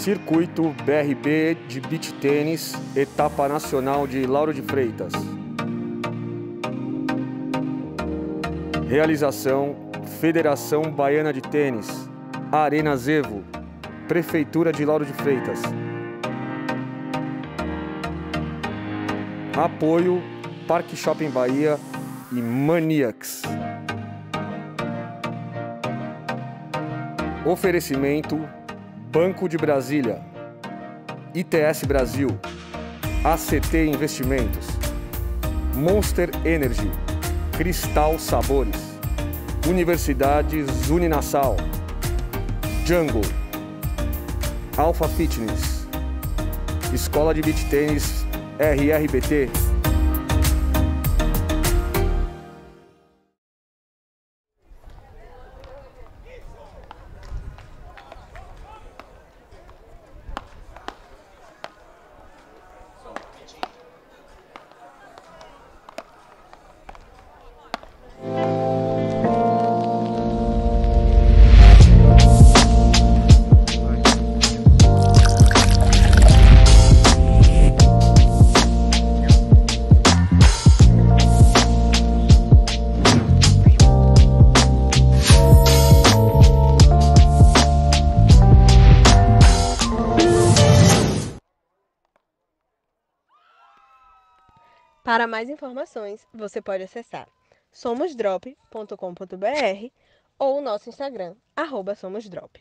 Circuito BRB de Beach Tênis, Etapa Nacional de Lauro de Freitas. Realização: Federação Baiana de Tênis, Arena Zevo, Prefeitura de Lauro de Freitas. Apoio: Parque Shopping Bahia e Maniacs. Oferecimento: Banco de Brasília, ITS Brasil, ACT Investimentos, Monster Energy, Cristal Sabores, Universidades Uninassal, Jungle, Alpha Fitness, Escola de Beach Tênis RRBT. Para mais informações, você pode acessar somosdrop.com.br ou o nosso Instagram, @somosdrop.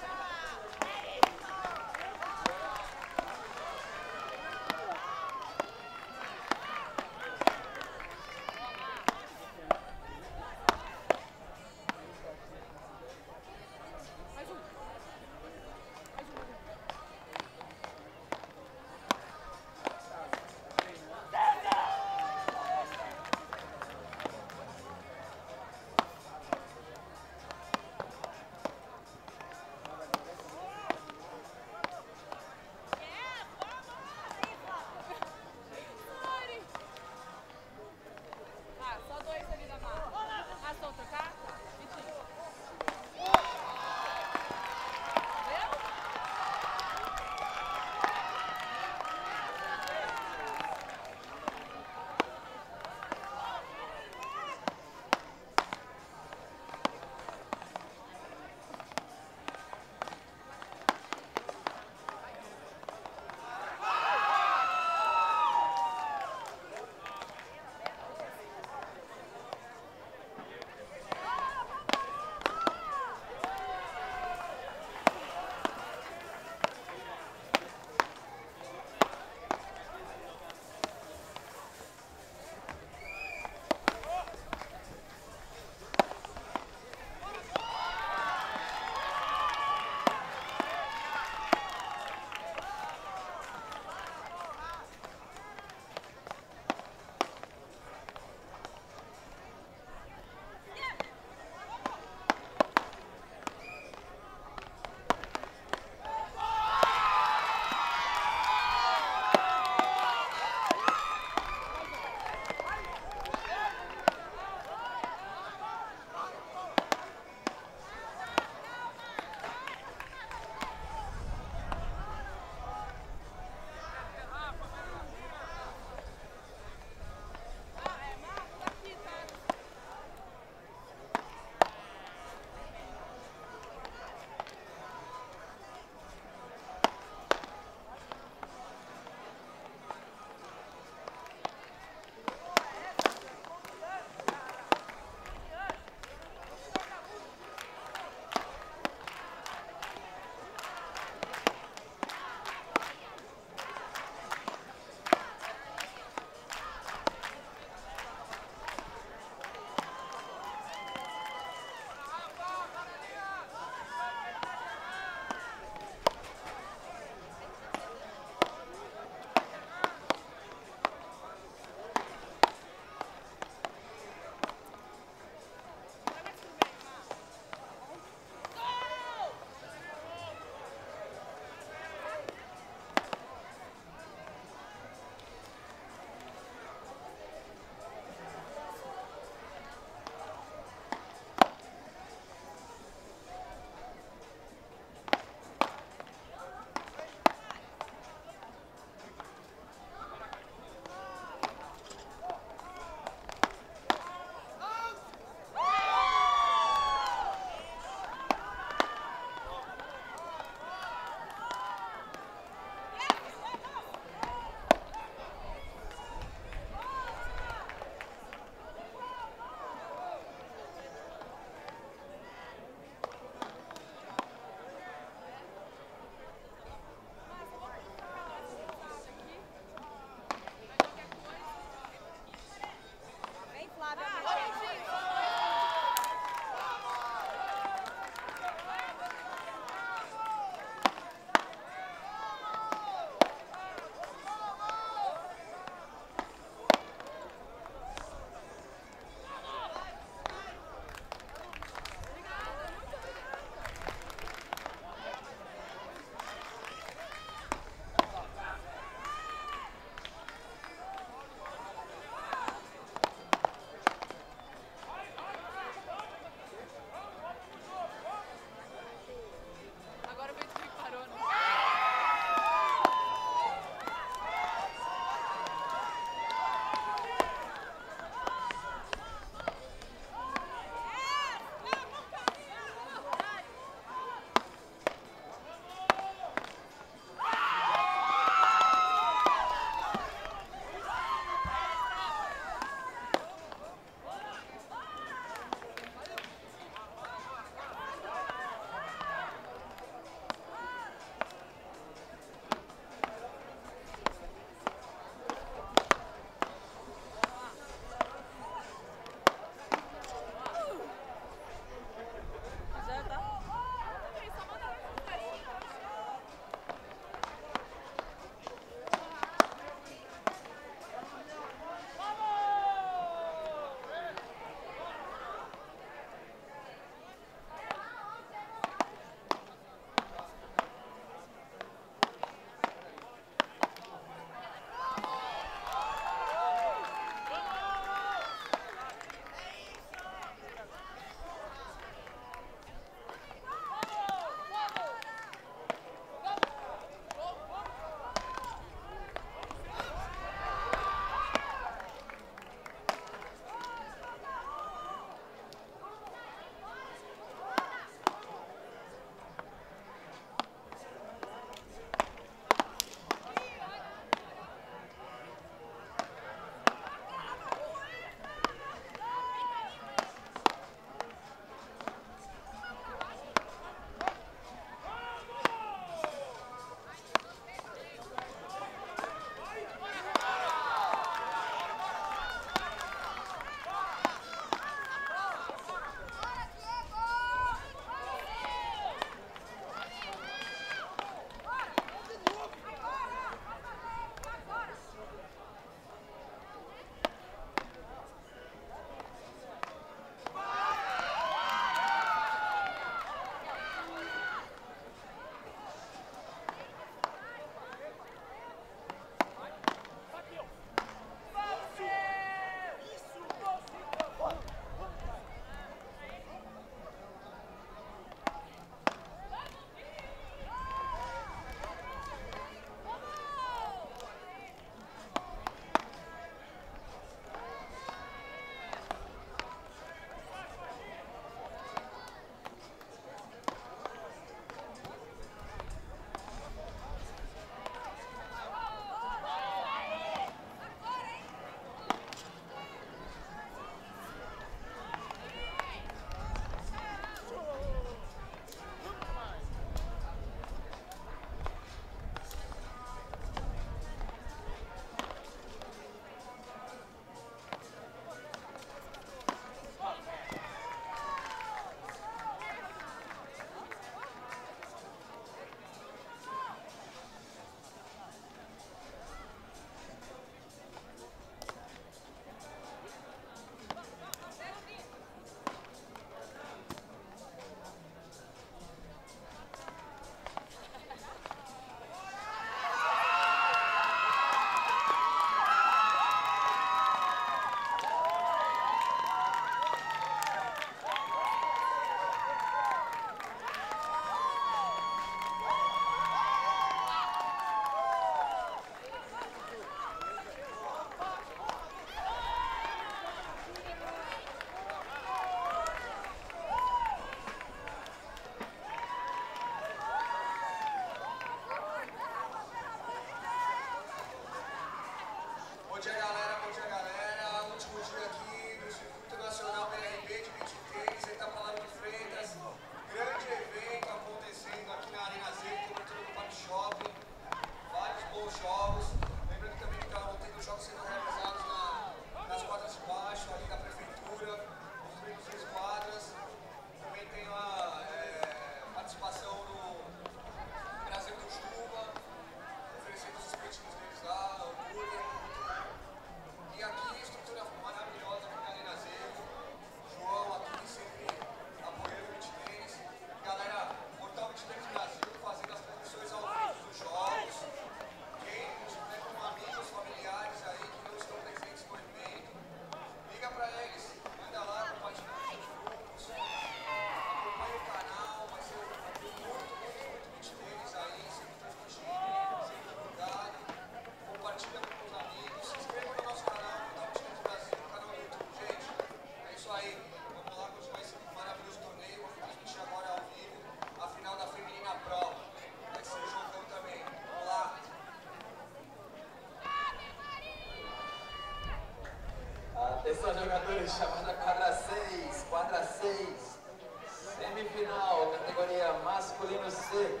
chamada quadra 6, semifinal, categoria masculino C.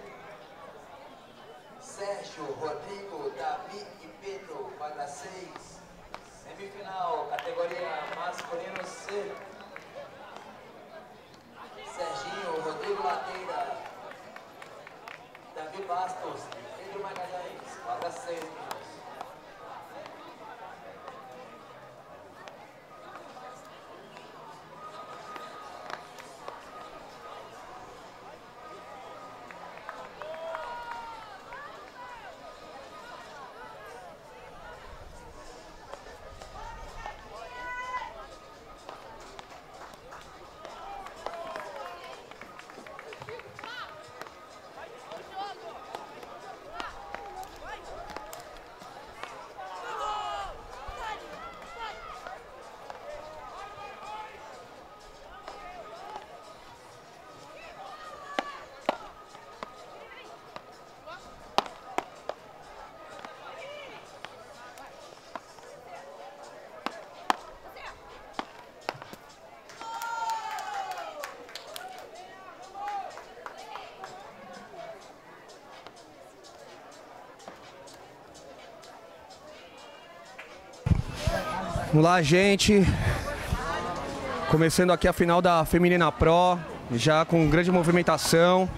Sérgio, Rodrigo, Davi e Pedro, quadra 6, semifinal, categoria masculino C. Serginho, Rodrigo Ladeira, Davi Bastos e Pedro Magalhães, quadra 6. Vamos lá, gente. Começando aqui a final da Feminina Pro, já com grande movimentação.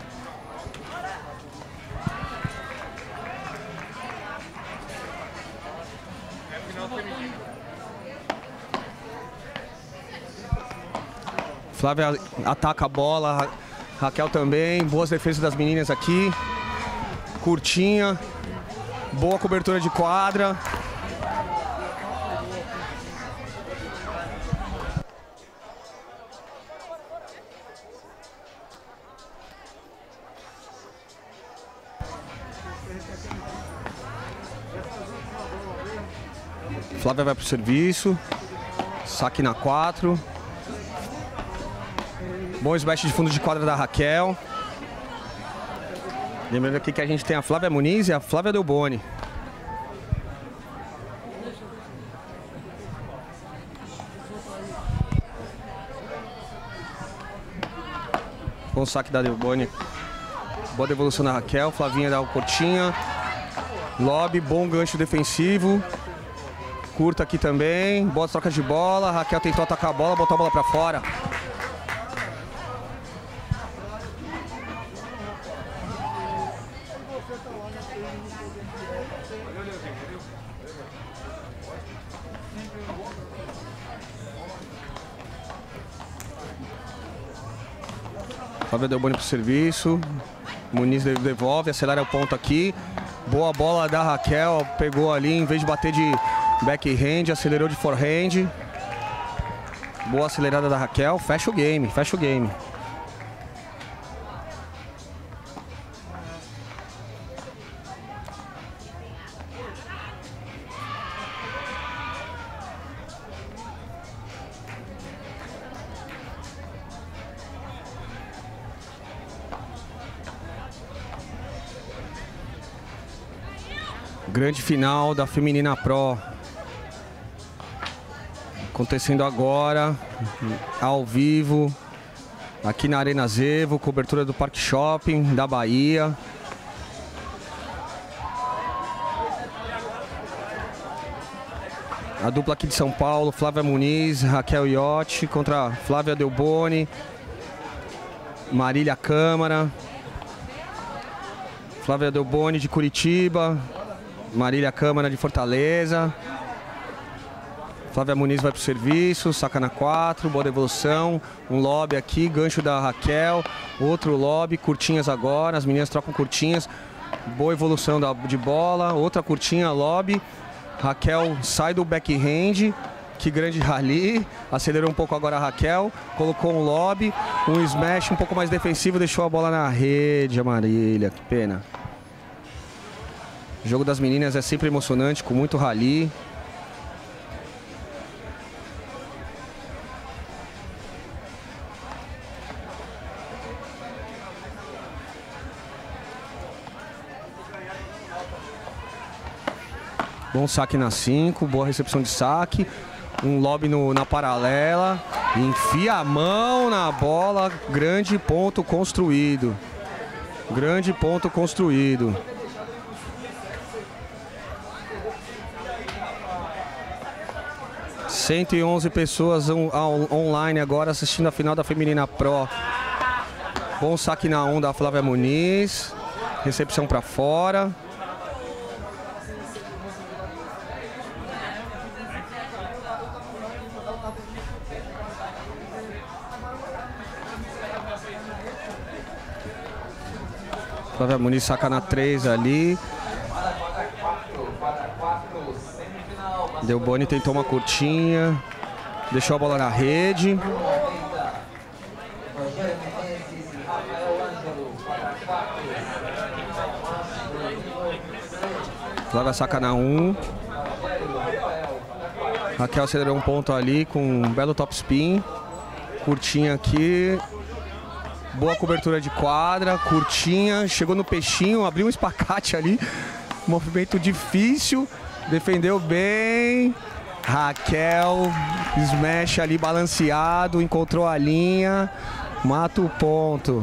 Flávia ataca a bola, Raquel também. Boas defesas das meninas aqui. Curtinha, boa cobertura de quadra. Flávia vai pro serviço, saque na 4. Bom smash de fundo de quadra da Raquel. Lembrando aqui que a gente tem a Flávia Muniz e a Flávia Delboni. Bom saque da Delboni. Boa devolução da Raquel. Flavinha dá o cortinha. Lobby, bom gancho defensivo. Curta aqui também, boa troca de bola. Raquel tentou atacar a bola, botou a bola pra fora. Flávia Delboni pro serviço. Muniz devolve, acelera o ponto aqui. Boa bola da Raquel, pegou ali, em vez de bater de backhand, acelerou de forehand. Boa acelerada da Raquel, fecha o game, fecha o game. Grande final da Feminina Pro. Acontecendo agora, ao vivo, aqui na Arena Zevo, cobertura do Parque Shopping da Bahia. A dupla aqui de São Paulo, Flávia Muniz, Raquel Iotti contra Flávia Delboni, Marília Câmara. Flávia Delboni de Curitiba, Marília Câmara de Fortaleza. Flávia Muniz vai pro serviço, saca na 4, boa devolução. Um lobby aqui, gancho da Raquel. Outro lobby, curtinhas agora. As meninas trocam curtinhas. Boa evolução de bola. Outra curtinha, lobby. Raquel sai do backhand. Que grande rally. Acelerou um pouco agora a Raquel. Colocou um lobby. Um smash um pouco mais defensivo. Deixou a bola na rede, a Marília. Que pena. O jogo das meninas é sempre emocionante, com muito rally. Bom saque na 5, boa recepção de saque. Um lobby na paralela. Enfia a mão na bola. Grande ponto construído. Grande ponto construído. ...111 pessoas online agora assistindo a final da Feminina Pro. Bom saque na 1 da Flávia Muniz. Recepção para fora. Flávia Muniz saca na 3 ali. Delboni tentou uma curtinha. Deixou a bola na rede. Flávia saca na 1. Raquel acelerou um ponto ali com um belo top spin. Curtinha aqui. Boa cobertura de quadra, curtinha, chegou no peixinho, abriu um espacate ali. Movimento difícil, defendeu bem. Raquel, smash ali balanceado, encontrou a linha, mata o ponto.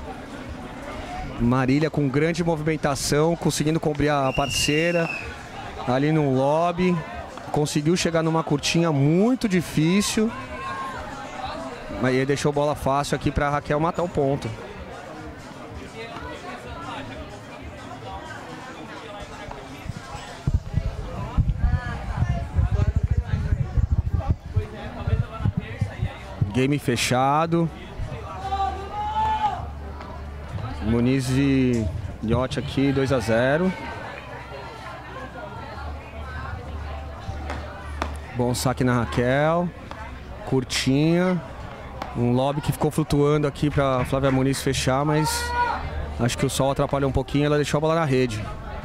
Marília com grande movimentação, conseguindo cobrir a parceira ali no lobby. Conseguiu chegar numa curtinha muito difícil. Mas ele deixou bola fácil aqui para Raquel matar o ponto. Game fechado. Muniz e Iotti aqui 2-0. Bom saque na Raquel. Curtinha. Um lobby que ficou flutuando aqui para Flávia Muniz fechar, mas acho que o sol atrapalhou um pouquinho, ela deixou a bola na rede.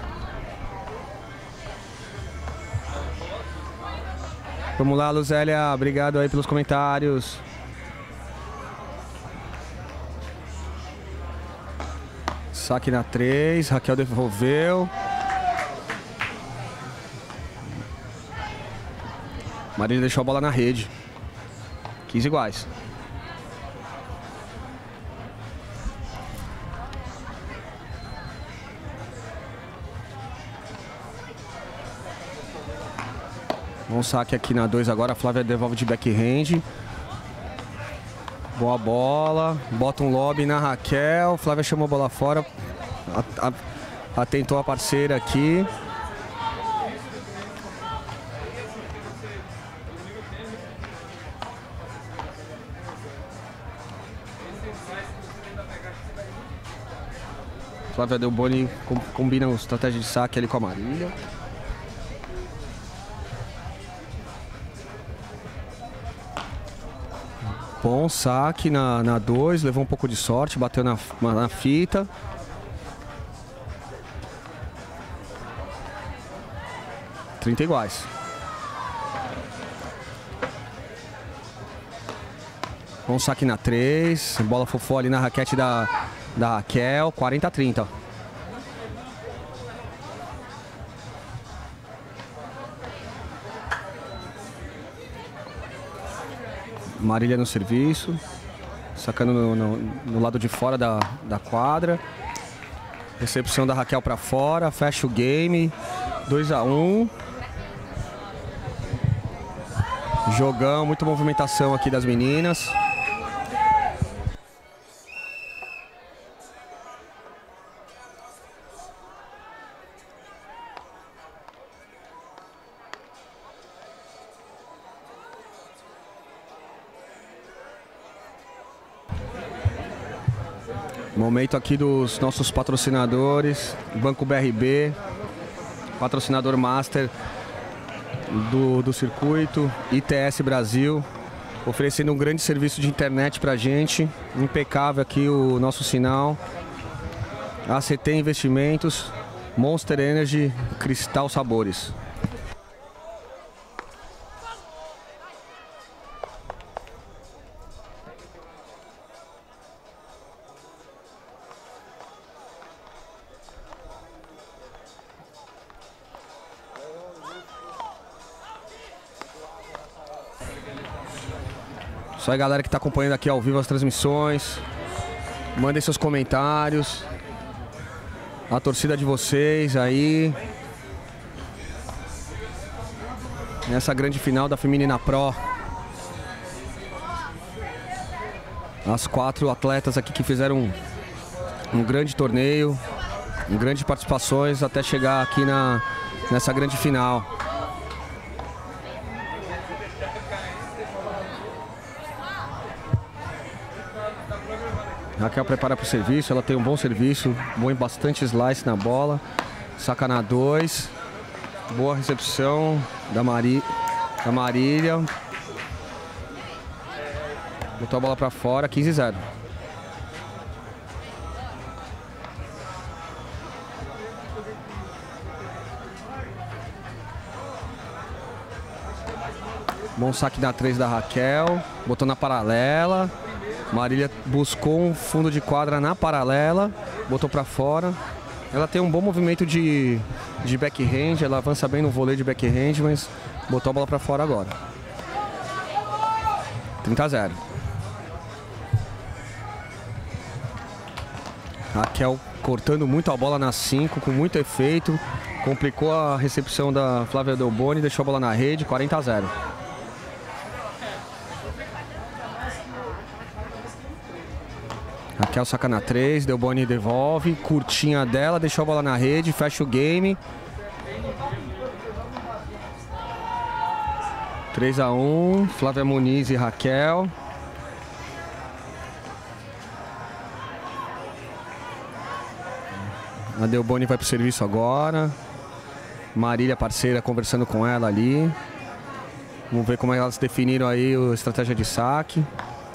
Vamos lá, Luzélia, obrigado aí pelos comentários. Saque na 3, Raquel devolveu. Marília deixou a bola na rede. 15 iguais. Bom saque aqui na 2 agora, a Flávia devolve de backhand. Boa bola, bota um lobby na Raquel, Flávia chamou a bola fora, atentou a parceira aqui. Flávia Delboni combina a estratégia de saque ali com a Marília. Bom saque na 2, levou um pouco de sorte, bateu na fita. Trinta iguais. Bom saque na 3, bola fofou ali na raquete da Raquel, 40-30. Marília no serviço, sacando no lado de fora da quadra. Recepção da Raquel para fora, fecha o game, 2-1. Jogão, muita movimentação aqui das meninas. Momento aqui dos nossos patrocinadores, Banco BRB, patrocinador master do circuito, ITS Brasil, oferecendo um grande serviço de internet pra gente, impecável aqui o nosso sinal, ACT Investimentos, Monster Energy, Cristal Sabores. Só a galera que está acompanhando aqui ao vivo as transmissões. Mandem seus comentários. A torcida de vocês aí. Nessa grande final da Feminina Pro. As 4 atletas aqui que fizeram um grande torneio, grandes participações até chegar aqui nessa grande final. Raquel prepara para o serviço, ela tem um bom serviço, bastante slice na bola, saca na 2, boa recepção da Marília. Botou a bola para fora, 15-0. Bom saque na 3 da Raquel, botou na paralela. Marília buscou um fundo de quadra na paralela, botou para fora. Ela tem um bom movimento de backhand, ela avança bem no vôlei de backhand, mas botou a bola para fora agora. 30-0. Raquel cortando muito a bola na 5, com muito efeito. Complicou a recepção da Flávia Delboni, deixou a bola na rede, 40-0. Raquel saca na 3, Delboni devolve, curtinha dela, deixou a bola na rede, fecha o game. 3-1, Flávia Muniz e Raquel. A Delboni vai pro serviço agora. Marília, parceira, conversando com ela ali. Vamos ver como elas definiram aí a estratégia de saque.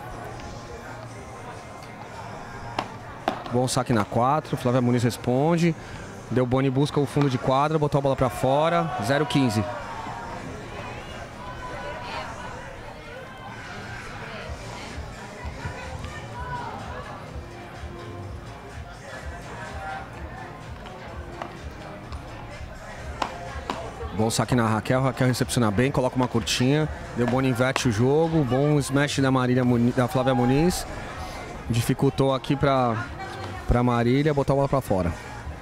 Bom saque na 4, Flávia Muniz responde. Delboni busca o fundo de quadra, botou a bola para fora, 0-15. Bom saque na Raquel, Raquel recepciona bem, coloca uma curtinha. Delboni inverte o jogo, bom smash da Flávia Muniz. Dificultou aqui para Marília botar a bola para fora.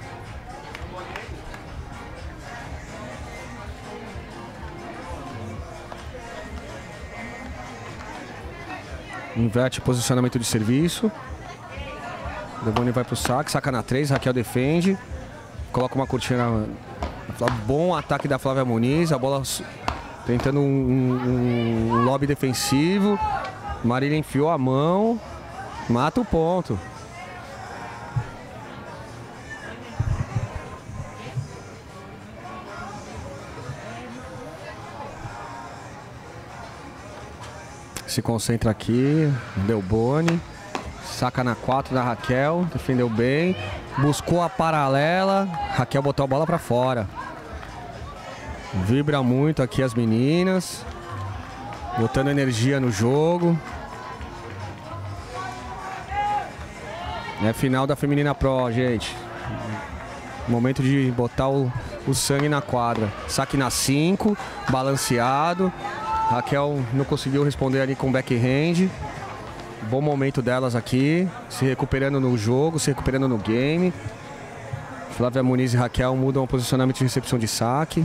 Inverte o posicionamento de serviço. Delboni vai para o saque, saca na 3, Raquel defende. Coloca uma curtinha na... Bom ataque da Flávia Muniz, a bola tentando um lobby defensivo. Marília enfiou a mão, mata o ponto. Se concentra aqui, Delboni, saca na 4 da Raquel, defendeu bem, buscou a paralela, Raquel botou a bola para fora. Vibra muito aqui as meninas, botando energia no jogo. É final da Feminina Pro, gente. Momento de botar o sangue na quadra. Saque na 5, balanceado. Raquel não conseguiu responder ali com backhand. Bom momento delas aqui, se recuperando no jogo, se recuperando no game. Flávia Muniz e Raquel mudam o posicionamento de recepção de saque.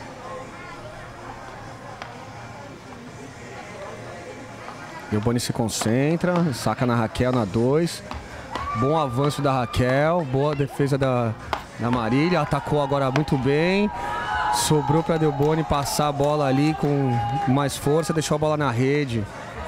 Delboni se concentra, saca na Raquel na 2. Bom avanço da Raquel, boa defesa da Marília, atacou agora muito bem. Sobrou para Delboni passar a bola ali com mais força, deixou a bola na rede.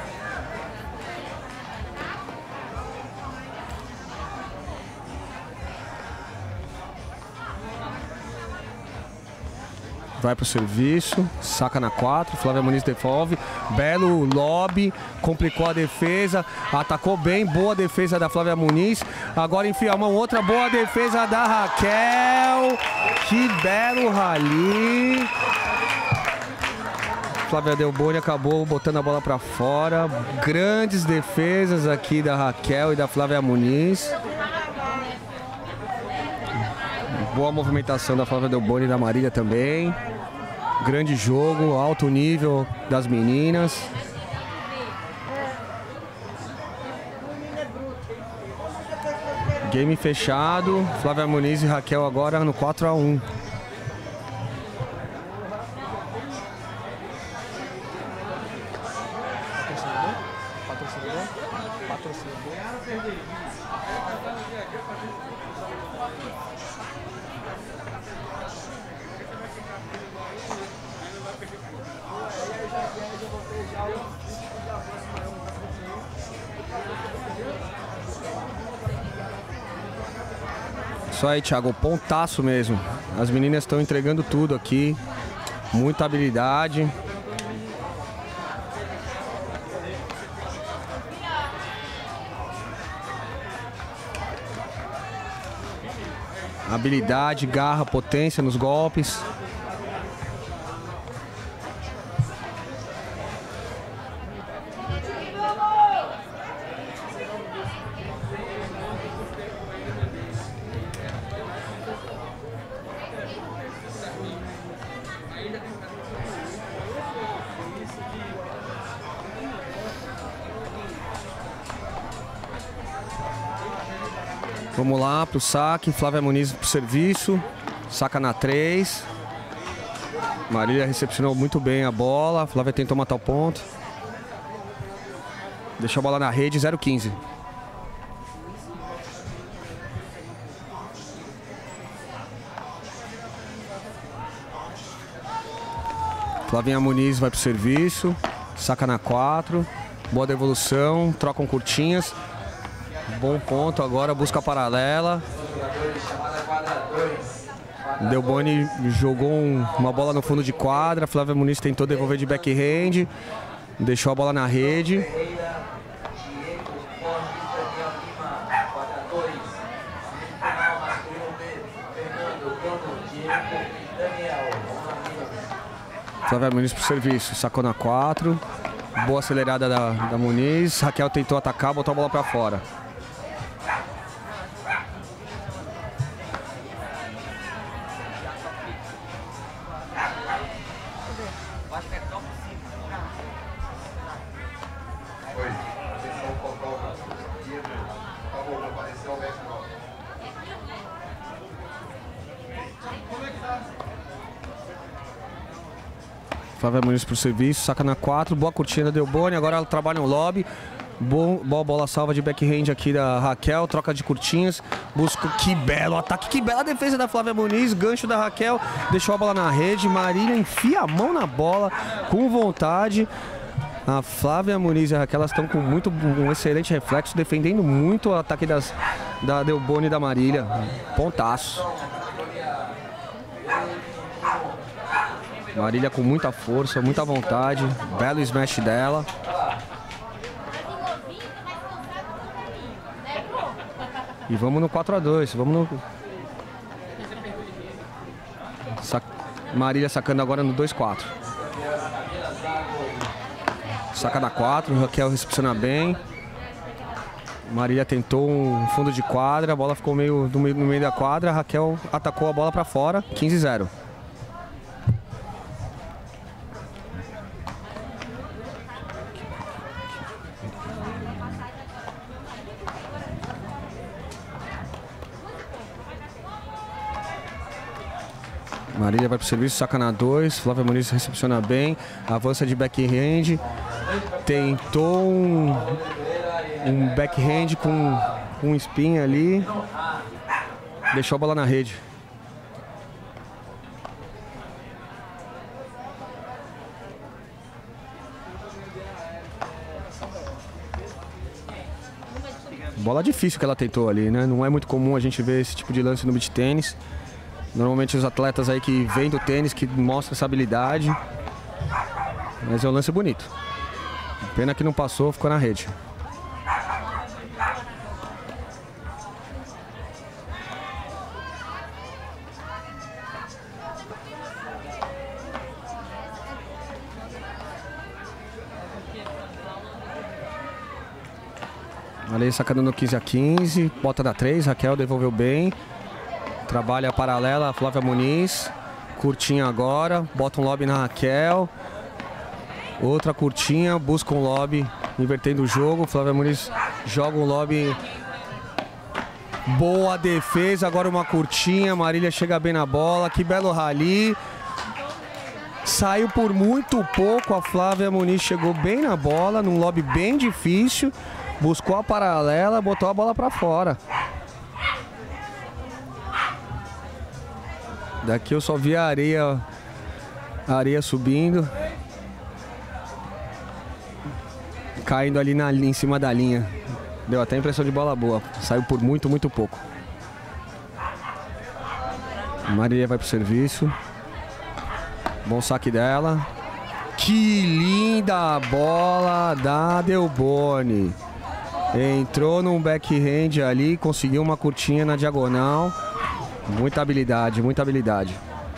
Vai para o serviço, saca na 4, Flávia Muniz devolve, belo lobby, complicou a defesa, atacou bem, boa defesa da Flávia Muniz, agora enfia uma outra boa defesa da Raquel, que belo rally. Flávia Delboni acabou botando a bola para fora, grandes defesas aqui da Raquel e da Flávia Muniz. Boa movimentação da Flávia Delboni e da Marília também. Grande jogo, alto nível das meninas. Game fechado. Flávia Muniz e Raquel agora no 4-1. Isso aí, Thiago, pontaço mesmo. As meninas estão entregando tudo aqui. Muita habilidade. Habilidade, garra, potência nos golpes. Vamos lá pro saque, Flávia Muniz pro serviço, saca na 3. Marília recepcionou muito bem a bola, Flávia tentou matar o ponto. Deixou a bola na rede, 0-15. Flavinha Muniz vai pro serviço, saca na 4. Boa devolução, trocam curtinhas. Bom ponto agora, busca paralela. Delboni jogou uma bola no fundo de quadra. Flávia Muniz tentou devolver de backhand. Deixou a bola na rede. Flávia Muniz pro serviço, sacou na 4. Boa acelerada da Muniz. Raquel tentou atacar, botou a bola pra fora. Flávia Muniz pro serviço, saca na 4, boa curtinha da Delboni, agora ela trabalha no lobby. Boa bola salva de backhand aqui da Raquel, troca de curtinhas, busca, que belo ataque, que bela defesa da Flávia Muniz, gancho da Raquel, deixou a bola na rede, Marília enfia a mão na bola com vontade. A Flávia Muniz e a Raquel, elas estão com um excelente reflexo, defendendo muito o ataque da Delboni e da Marília, pontaço. Marília com muita força, muita vontade, belo smash dela. E vamos no 4-2, vamos no... Marília sacando agora no 2-4. Saca da 4, Raquel recepciona bem. Marília tentou um fundo de quadra, a bola ficou no meio da quadra, Raquel atacou a bola para fora, 15-0. Marília vai pro serviço, saca na 2, Flávia Muniz recepciona bem, avança de backhand, tentou um backhand com um spin ali, deixou a bola na rede. Bola difícil que ela tentou ali, né? Não é muito comum a gente ver esse tipo de lance no beach tênis. Normalmente os atletas aí que vêm do tênis, que mostram essa habilidade. Mas é um lance bonito. Pena que não passou, ficou na rede. Ali sacando no 15-15, bota da 3, Raquel devolveu bem. Trabalha a paralela, a Flávia Muniz. Curtinha agora, bota um lobby na Raquel. Outra curtinha, busca um lobby, invertendo o jogo. Flávia Muniz Joga um lobby. Boa defesa, agora uma curtinha. Marília chega bem na bola. Que belo rally. Saiu por muito pouco. A Flávia Muniz chegou bem na bola, num lobby bem difícil. Buscou a paralela, botou a bola pra fora. Daqui eu só vi a areia subindo. Caindo ali em cima da linha. Deu até impressão de bola boa. Saiu por muito, muito pouco. Marília vai pro serviço. Bom saque dela. Que linda bola da Delboni. Entrou num backhand ali, conseguiu uma curtinha na diagonal. Muita habilidade, muita habilidade.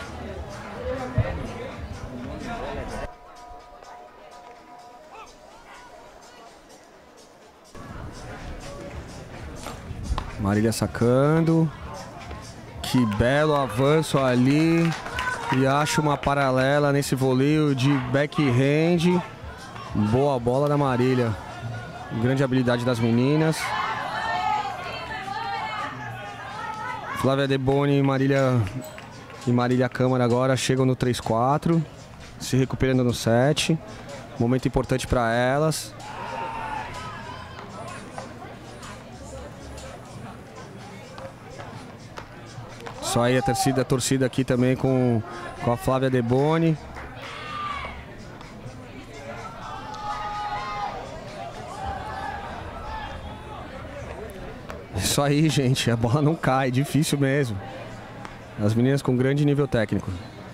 Marília sacando. Que belo avanço ali. E acha uma paralela nesse voleio de backhand. Boa bola da Marília. Grande habilidade das meninas. Flávia Delboni e Marília Câmara agora chegam no 3-4. Se recuperando no set. Momento importante para elas. Só aí a torcida aqui também com a Flávia Delboni. Isso aí, gente, a bola não cai, difícil mesmo. As meninas com grande nível técnico.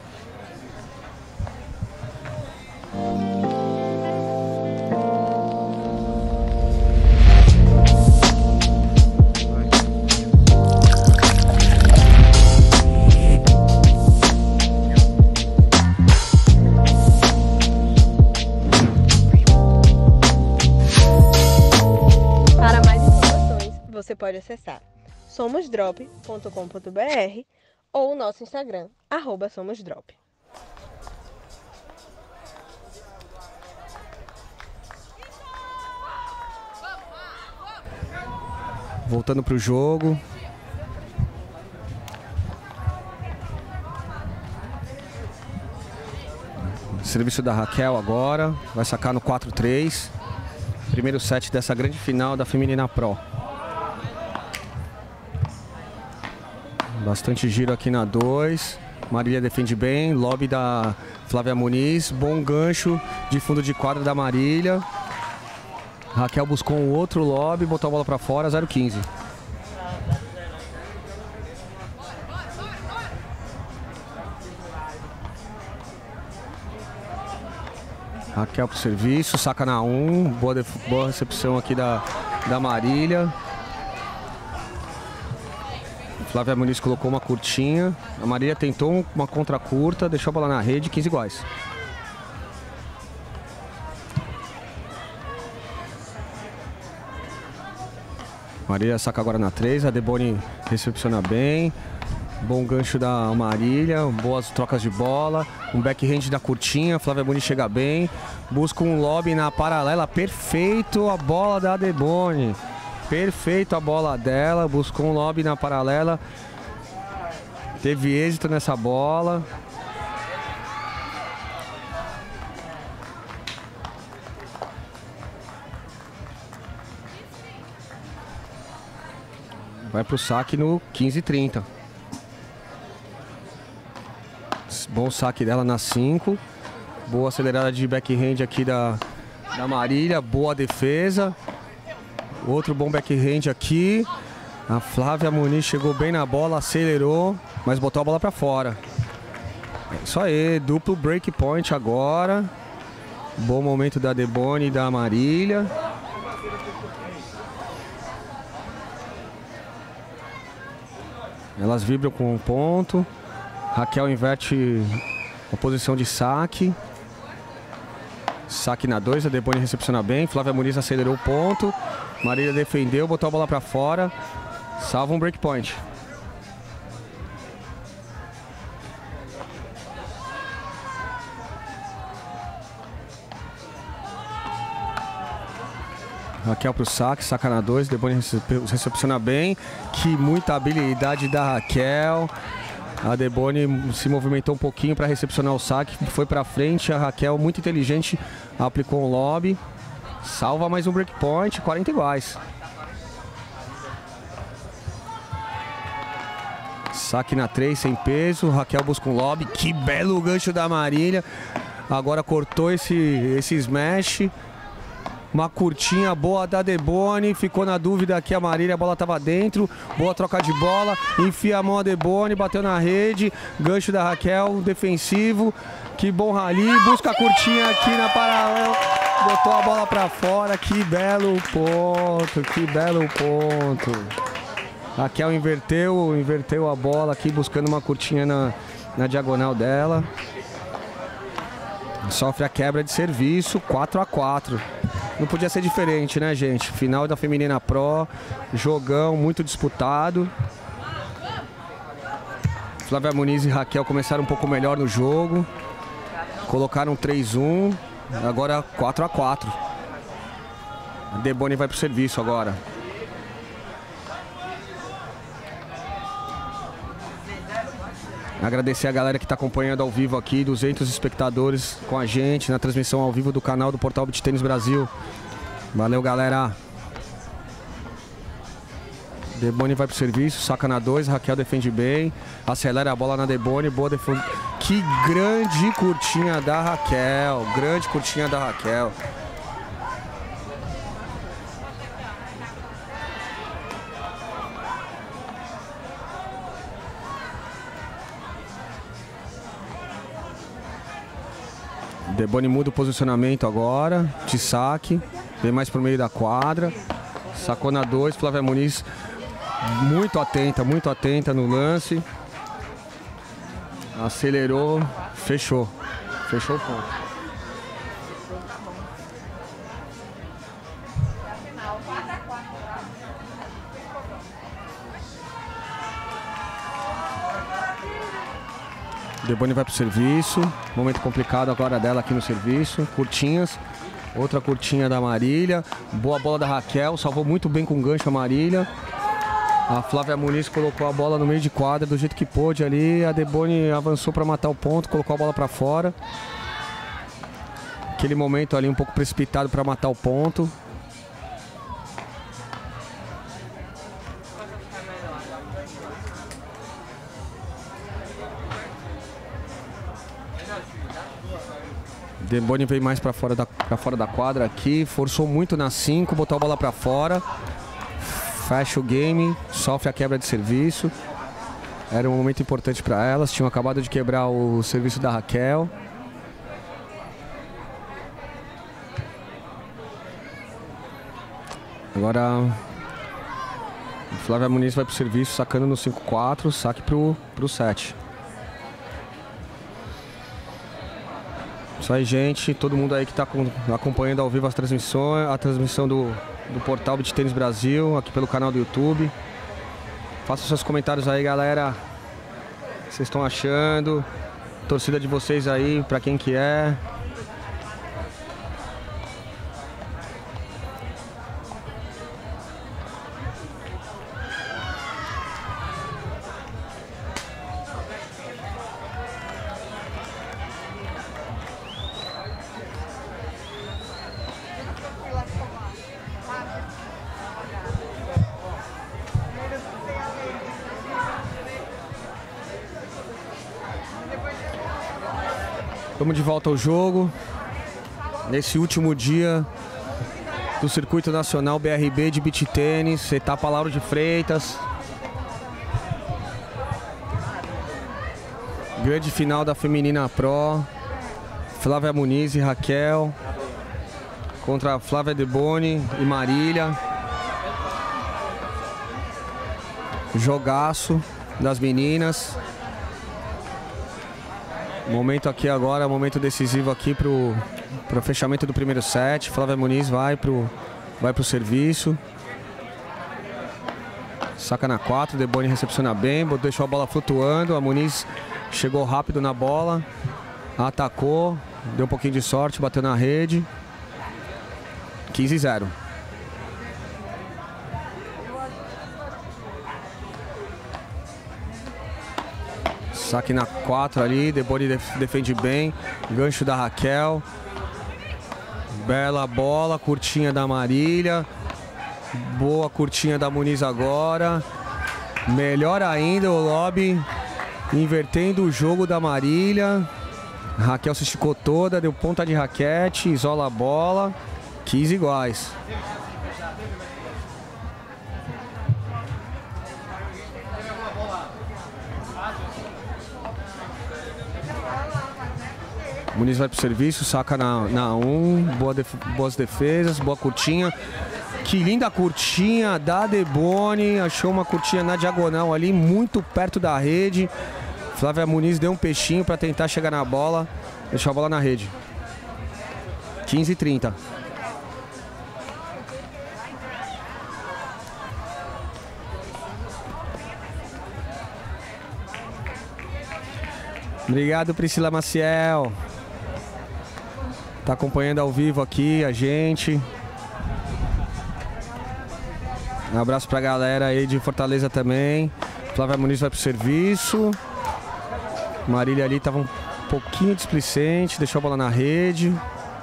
Você pode acessar somosdrop.com.br ou o nosso Instagram, @somosdrop. Voltando para o jogo. Serviço da Raquel agora. Vai sacar no 4-3. Primeiro set dessa grande final da Feminina Pro. Bastante giro aqui na 2. Marília defende bem. Lobby da Flávia Muniz. Bom gancho de fundo de quadra da Marília. Raquel buscou um outro lobby. Botou a bola para fora. 0-15. Raquel pro serviço. Saca na 1. Boa recepção aqui da Marília. Flávia Muniz colocou uma curtinha. A Marília tentou uma contra curta, deixou a bola na rede, 15 iguais. Marília saca agora na 3, a Delboni recepciona bem. Bom gancho da Marília, boas trocas de bola. Um backhand da curtinha, Flávia Muniz chega bem. Busca um lobby na paralela, perfeito a bola da Delboni. Perfeito a bola dela, buscou um lobby na paralela. Teve êxito nessa bola. Vai pro saque no 15-30. Bom saque dela na 5. Boa acelerada de backhand aqui da Marília. Boa defesa. Outro bom backhand aqui. A Flávia Muniz chegou bem na bola, acelerou, mas botou a bola para fora. É isso aí, duplo break point agora. Bom momento da Delboni e da Marília. Elas vibram com um ponto. Raquel inverte a posição de saque. Saque na 2, a Delboni recepciona bem. Flávia Muniz acelerou o ponto. Marília defendeu, botou a bola para fora. Salva um breakpoint. Raquel pro saque, saca na 2, Deboni recepciona bem. Que muita habilidade da Raquel. A Deboni se movimentou um pouquinho para recepcionar o saque, foi para frente. A Raquel, muito inteligente, aplicou um lobby. Salva mais um breakpoint, 40 iguais. Saque na 3, sem peso. Raquel busca um lobby. Que belo gancho da Marília. Agora cortou esse smash. Uma curtinha boa da Deboni. Ficou na dúvida aqui a Marília. A bola estava dentro. Boa troca de bola. Enfia a mão a Deboni. Bateu na rede. Gancho da Raquel. Defensivo. Que bom rally. Busca a curtinha aqui na paralela. Botou a bola para fora. Que belo ponto. Que belo ponto. Raquel inverteu a bola aqui. Buscando uma curtinha na diagonal dela. Sofre a quebra de serviço. 4-4. Não podia ser diferente, né, gente? Final da Feminina Pro, jogão muito disputado. Flávia Muniz e Raquel começaram um pouco melhor no jogo. Colocaram 3-1, agora 4-4. A Deboni vai pro serviço agora. Agradecer a galera que está acompanhando ao vivo aqui, 200 espectadores com a gente na transmissão ao vivo do canal do Portal Beach Tênis Brasil. Valeu, galera. Deboni vai pro serviço, saca na 2, Raquel defende bem, acelera a bola na Deboni, boa defesa. Que grande curtinha da Raquel, grande curtinha da Raquel. Deboni muda o posicionamento agora, de saque, vem mais pro meio da quadra, sacou na 2, Flávia Muniz muito atenta no lance, acelerou, fechou o ponto. Deboni vai pro serviço, momento complicado agora dela aqui no serviço, curtinhas, outra curtinha da Marília, boa bola da Raquel, salvou muito bem com gancho a Marília. A Flávia Muniz colocou a bola no meio de quadra do jeito que pôde ali, a Deboni avançou para matar o ponto, colocou a bola para fora. Aquele momento ali um pouco precipitado para matar o ponto. Deboni veio mais para fora da quadra aqui, forçou muito na 5, botou a bola para fora. Fecha o game, sofre a quebra de serviço. Era um momento importante para elas, tinham acabado de quebrar o serviço da Raquel. Agora Flávia Muniz vai pro serviço, sacando no 5-4, saque pro 7. Isso aí, gente, todo mundo aí que está acompanhando ao vivo as transmissões, a transmissão do Portal Beach Tênis Brasil, aqui pelo canal do YouTube. Façam seus comentários aí, galera. O que vocês estão achando? Torcida de vocês aí, para quem que é. Estamos de volta ao jogo, nesse último dia do Circuito Nacional BRB de Beach Tênis, etapa Lauro de Freitas. Grande final da Feminina Pro, Flávia Muniz e Raquel contra Flávia Deboni e Marília. Jogaço das meninas. Momento aqui agora, momento decisivo aqui pro fechamento do primeiro set. Flávia Muniz vai pro serviço. Saca na 4, Deboni recepciona bem, deixou a bola flutuando. A Muniz chegou rápido na bola, atacou, deu um pouquinho de sorte, bateu na rede. 15-0. Saque na 4 ali, Deboni defende bem. Gancho da Raquel. Bela bola, curtinha da Marília. Boa curtinha da Muniz agora. Melhor ainda o lobby, invertendo o jogo da Marília. Raquel se esticou toda, deu ponta de raquete, isola a bola. 15 iguais. Muniz vai pro serviço, saca na 1, boas defesas, boa curtinha. Que linda curtinha da Deboni, achou uma curtinha na diagonal ali, muito perto da rede. Flávia Muniz deu um peixinho para tentar chegar na bola, deixou a bola na rede. 15-30. Obrigado, Priscila Maciel. Tá acompanhando ao vivo aqui a gente. Um abraço pra galera aí de Fortaleza também. Flávia Muniz vai pro serviço. Marília ali tava um pouquinho displicente, deixou a bola na rede.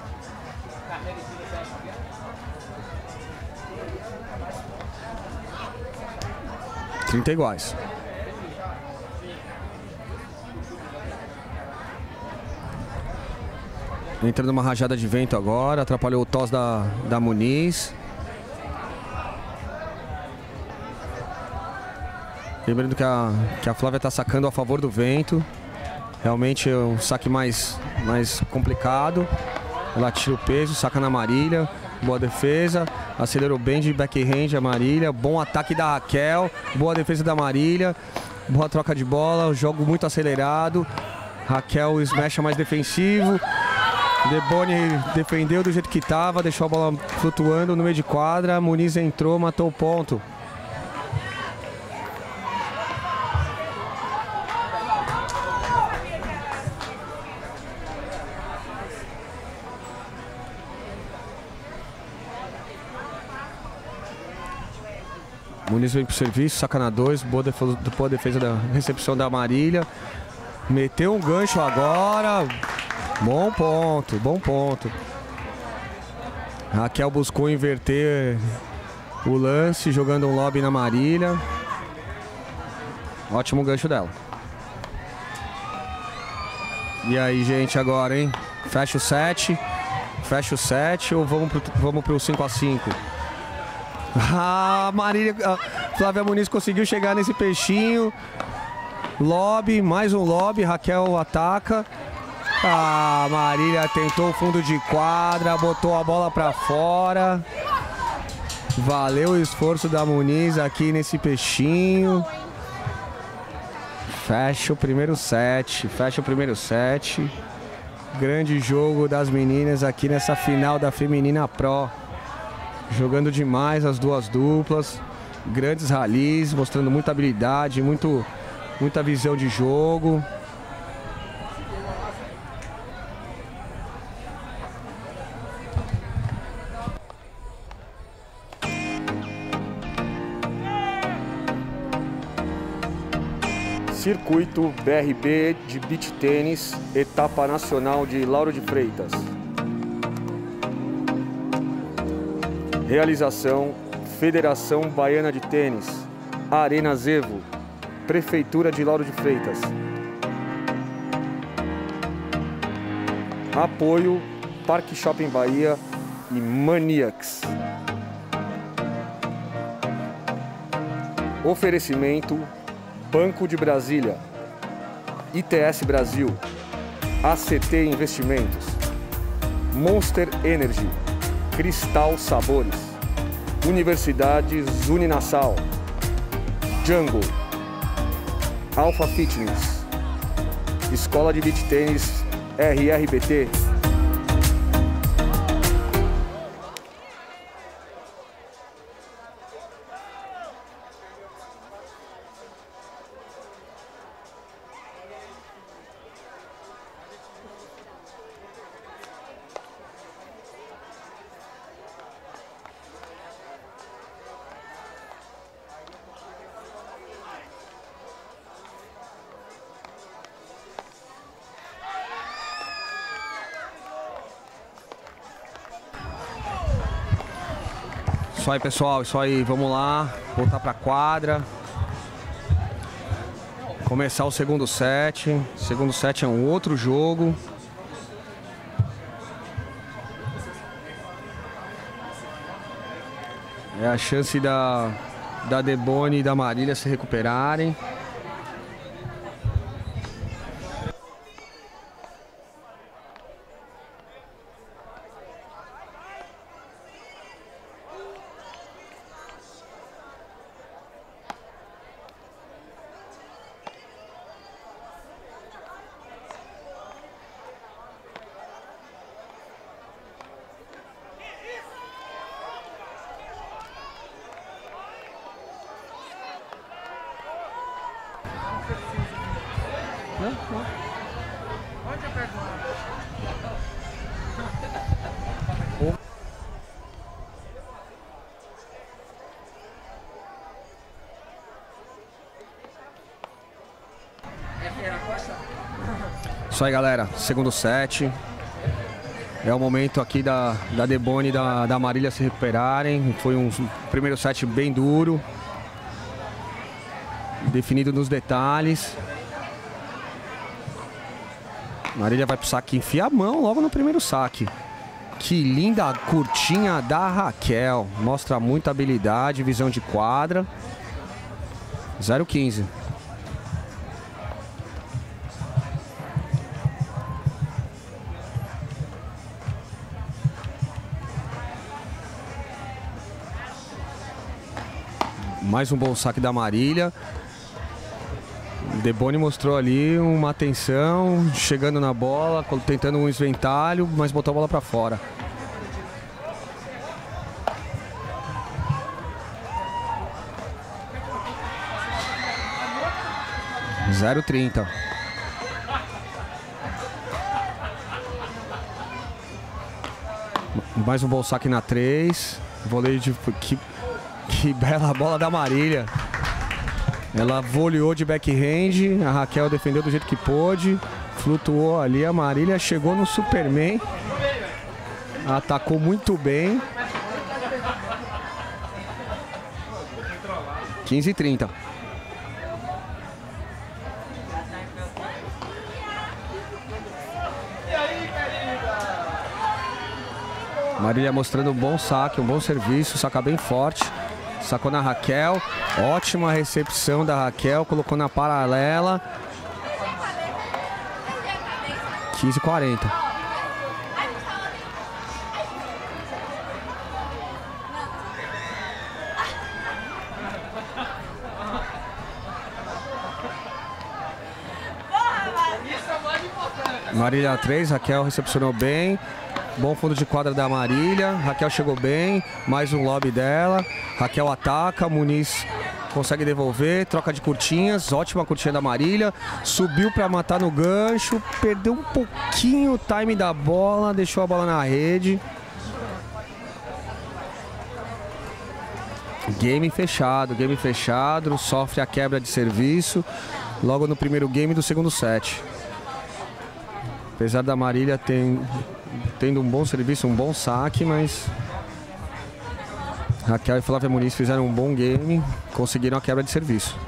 Trinta iguais. Entrando uma rajada de vento agora, atrapalhou o toss da Muniz. Lembrando que a Flávia está sacando a favor do vento. Realmente é um saque mais complicado. Ela tira o peso, saca na Marília. Boa defesa. Acelerou bem de backhand a Marília. Bom ataque da Raquel. Boa defesa da Marília. Boa troca de bola. Jogo muito acelerado. Raquel, o smash é mais defensivo. Deboni defendeu do jeito que estava. Deixou a bola flutuando no meio de quadra. Muniz entrou, matou o ponto. Muniz vem pro serviço, saca na 2, boa defesa da recepção da Marília. Meteu um gancho agora. Bom ponto, bom ponto. Raquel buscou inverter o lance, jogando um lobby na Marília. Ótimo gancho dela. E aí, gente, agora, hein? Fecha o set. Fecha o set ou vamos pro 5-5? Ah, Marília, Flávia Muniz conseguiu chegar nesse peixinho. Lobby, mais um lobby. Raquel ataca. Ah, Marília tentou o fundo de quadra, botou a bola pra fora. Valeu o esforço da Muniz aqui nesse peixinho. Fecha o primeiro set. Fecha o primeiro set. Grande jogo das meninas aqui nessa final da Feminina Pro. Jogando demais as duas duplas. Grandes rallies, mostrando muita habilidade, muita visão de jogo. Circuito BRB de Beach Tênis, etapa nacional de Lauro de Freitas. Realização: Federação Baiana de Tênis, Arena Zevo, Prefeitura de Lauro de Freitas. Apoio: Parque Shopping Bahia e Maniacs. Oferecimento: Banco de Brasília, ITS Brasil, ACT Investimentos, Monster Energy, Cristal Sabores, Universidade Zuni Nassau, Jungle, Alpha Fitness, Escola de Beach Tênis RRBT. Isso aí, pessoal, isso aí, vamos lá, voltar pra quadra. Começar o segundo set. O segundo set é um outro jogo. É a chance da Debone e da Marília se recuperarem. Onde eu pego? Isso aí, galera, segundo set. É o momento aqui da Debone e da Marília se recuperarem. Foi um primeiro set bem duro, definido nos detalhes. Marília vai pro saque, enfia a mão logo no primeiro saque. Que linda curtinha da Raquel. Mostra muita habilidade, visão de quadra. 0,15. Mais um bom saque da Marília. Debone mostrou ali uma atenção, chegando na bola, tentando um esventalho, mas botou a bola para fora. Zero 30. Mais um bom saque na 3. Voleio de... Que bela bola da Marília. Ela voleou de backhand, a Raquel defendeu do jeito que pôde, flutuou ali, a Marília chegou no Superman, atacou muito bem. 15-30. Marília mostrando um bom saque, um bom serviço, saca bem forte. Sacou na Raquel, ótima recepção da Raquel, colocou na paralela. 15-40. Marília 3, Raquel recepcionou bem. Bom fundo de quadra da Marília. Raquel chegou bem. Mais um lobby dela. Raquel ataca. Muniz consegue devolver. Troca de curtinhas. Ótima curtinha da Marília. Subiu para matar no gancho. Perdeu um pouquinho o time da bola. Deixou a bola na rede. Game fechado. Game fechado. Sofre a quebra de serviço. Logo no primeiro game do segundo set. Apesar da Marília tendo um bom serviço, um bom saque, mas Raquel e Flávia Muniz fizeram um bom game, conseguiram a quebra de serviço.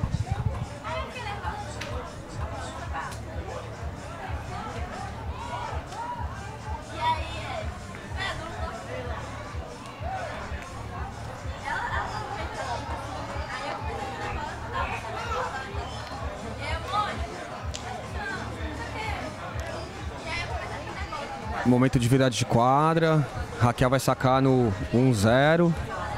Momento de virada de quadra. Raquel vai sacar no 1-0.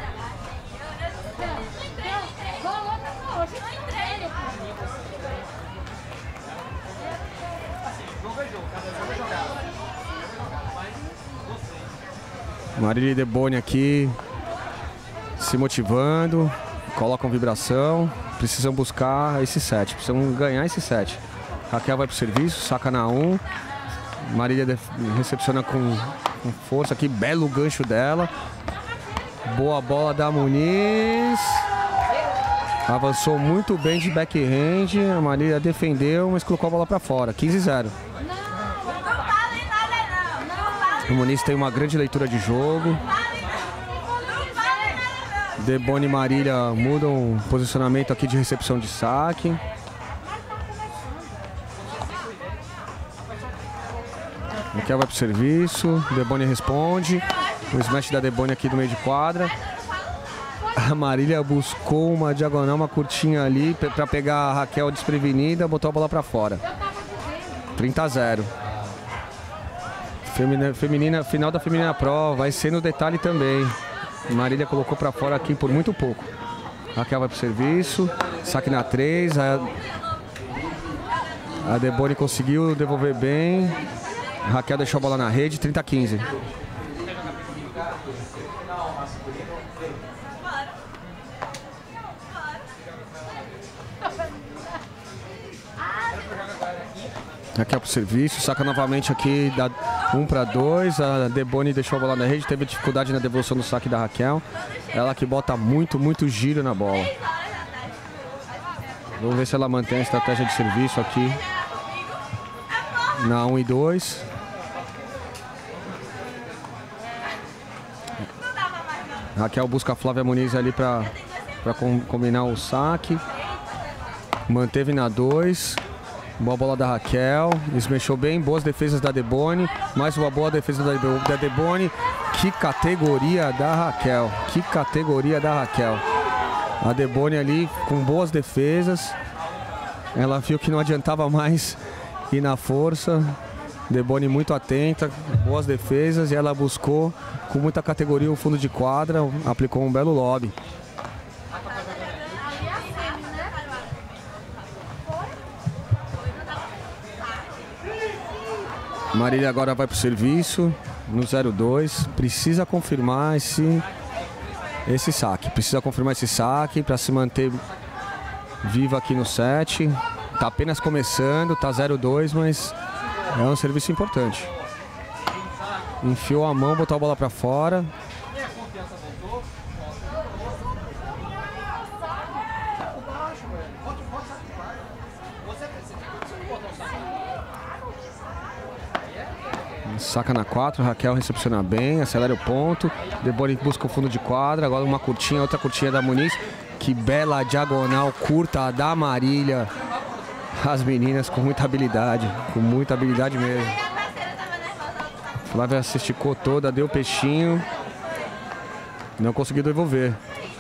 Marília e Debone aqui se motivando, colocam vibração. Precisam buscar esse set, precisam ganhar esse set. Raquel vai pro serviço, saca na 1. Marília recepciona com força aqui, belo gancho dela. Boa bola da Muniz. Avançou muito bem de backhand. A Marília defendeu, mas colocou a bola para fora. 15-0. O Muniz tem uma grande leitura de jogo. Deboni e Marília mudam o posicionamento aqui de recepção de saque. Raquel vai pro serviço, Deboni responde. O smash da Deboni aqui do meio de quadra. A Marília buscou uma diagonal, uma curtinha ali para pegar a Raquel desprevenida, botou a bola para fora. 30-0. Feminina, final da Feminina Pro, vai ser no detalhe também. Marília colocou para fora aqui por muito pouco. Raquel vai pro serviço, saque na 3. A Deboni conseguiu devolver bem. Raquel deixou a bola na rede, 30-15. Raquel pro serviço, saca novamente aqui, dá 1-2. A Deboni deixou a bola na rede, teve dificuldade na devolução do saque da Raquel. Ela que bota muito giro na bola. Vamos ver se ela mantém a estratégia de serviço aqui na 1 e 2. Raquel busca a Flávia Muniz ali para combinar o saque. Manteve na 2. Boa bola da Raquel, esmechou bem, boas defesas da Deboni, mais uma boa defesa da Deboni. Que categoria da Raquel, que categoria da Raquel. A Deboni ali com boas defesas, ela viu que não adiantava mais ir na força. Deboni muito atenta, boas defesas, e ela buscou com muita categoria o fundo de quadra, aplicou um belo lobby. Marília agora vai para o serviço, no 0-2, precisa confirmar esse saque. Precisa confirmar esse saque para se manter viva aqui no set. Está apenas começando, está 0-2, mas é um serviço importante. Enfiou a mão, botou a bola para fora. Saca na 4, Raquel recepciona bem, acelera o ponto. Deboni busca o fundo de quadra, agora uma curtinha, outra curtinha da Muniz. Que bela diagonal curta da Marília. As meninas com muita habilidade mesmo. Flávia se esticou toda, deu peixinho. Não conseguiu devolver.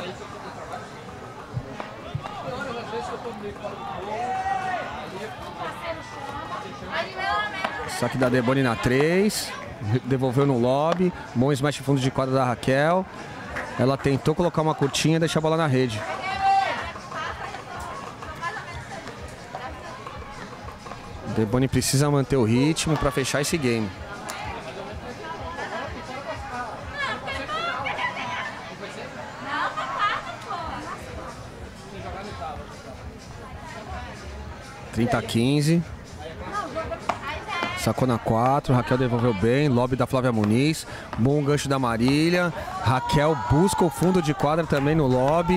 Saque da Deboni na 3, devolveu no lobby, bom smash fundo de quadra da Raquel. Ela tentou colocar uma curtinha e deixar a bola na rede. Deboni precisa manter o ritmo para fechar esse game. (30-15). Sacou na 4, Raquel devolveu bem, lobby da Flávia Muniz, bom gancho da Marília. Raquel busca o fundo de quadra também no lobby.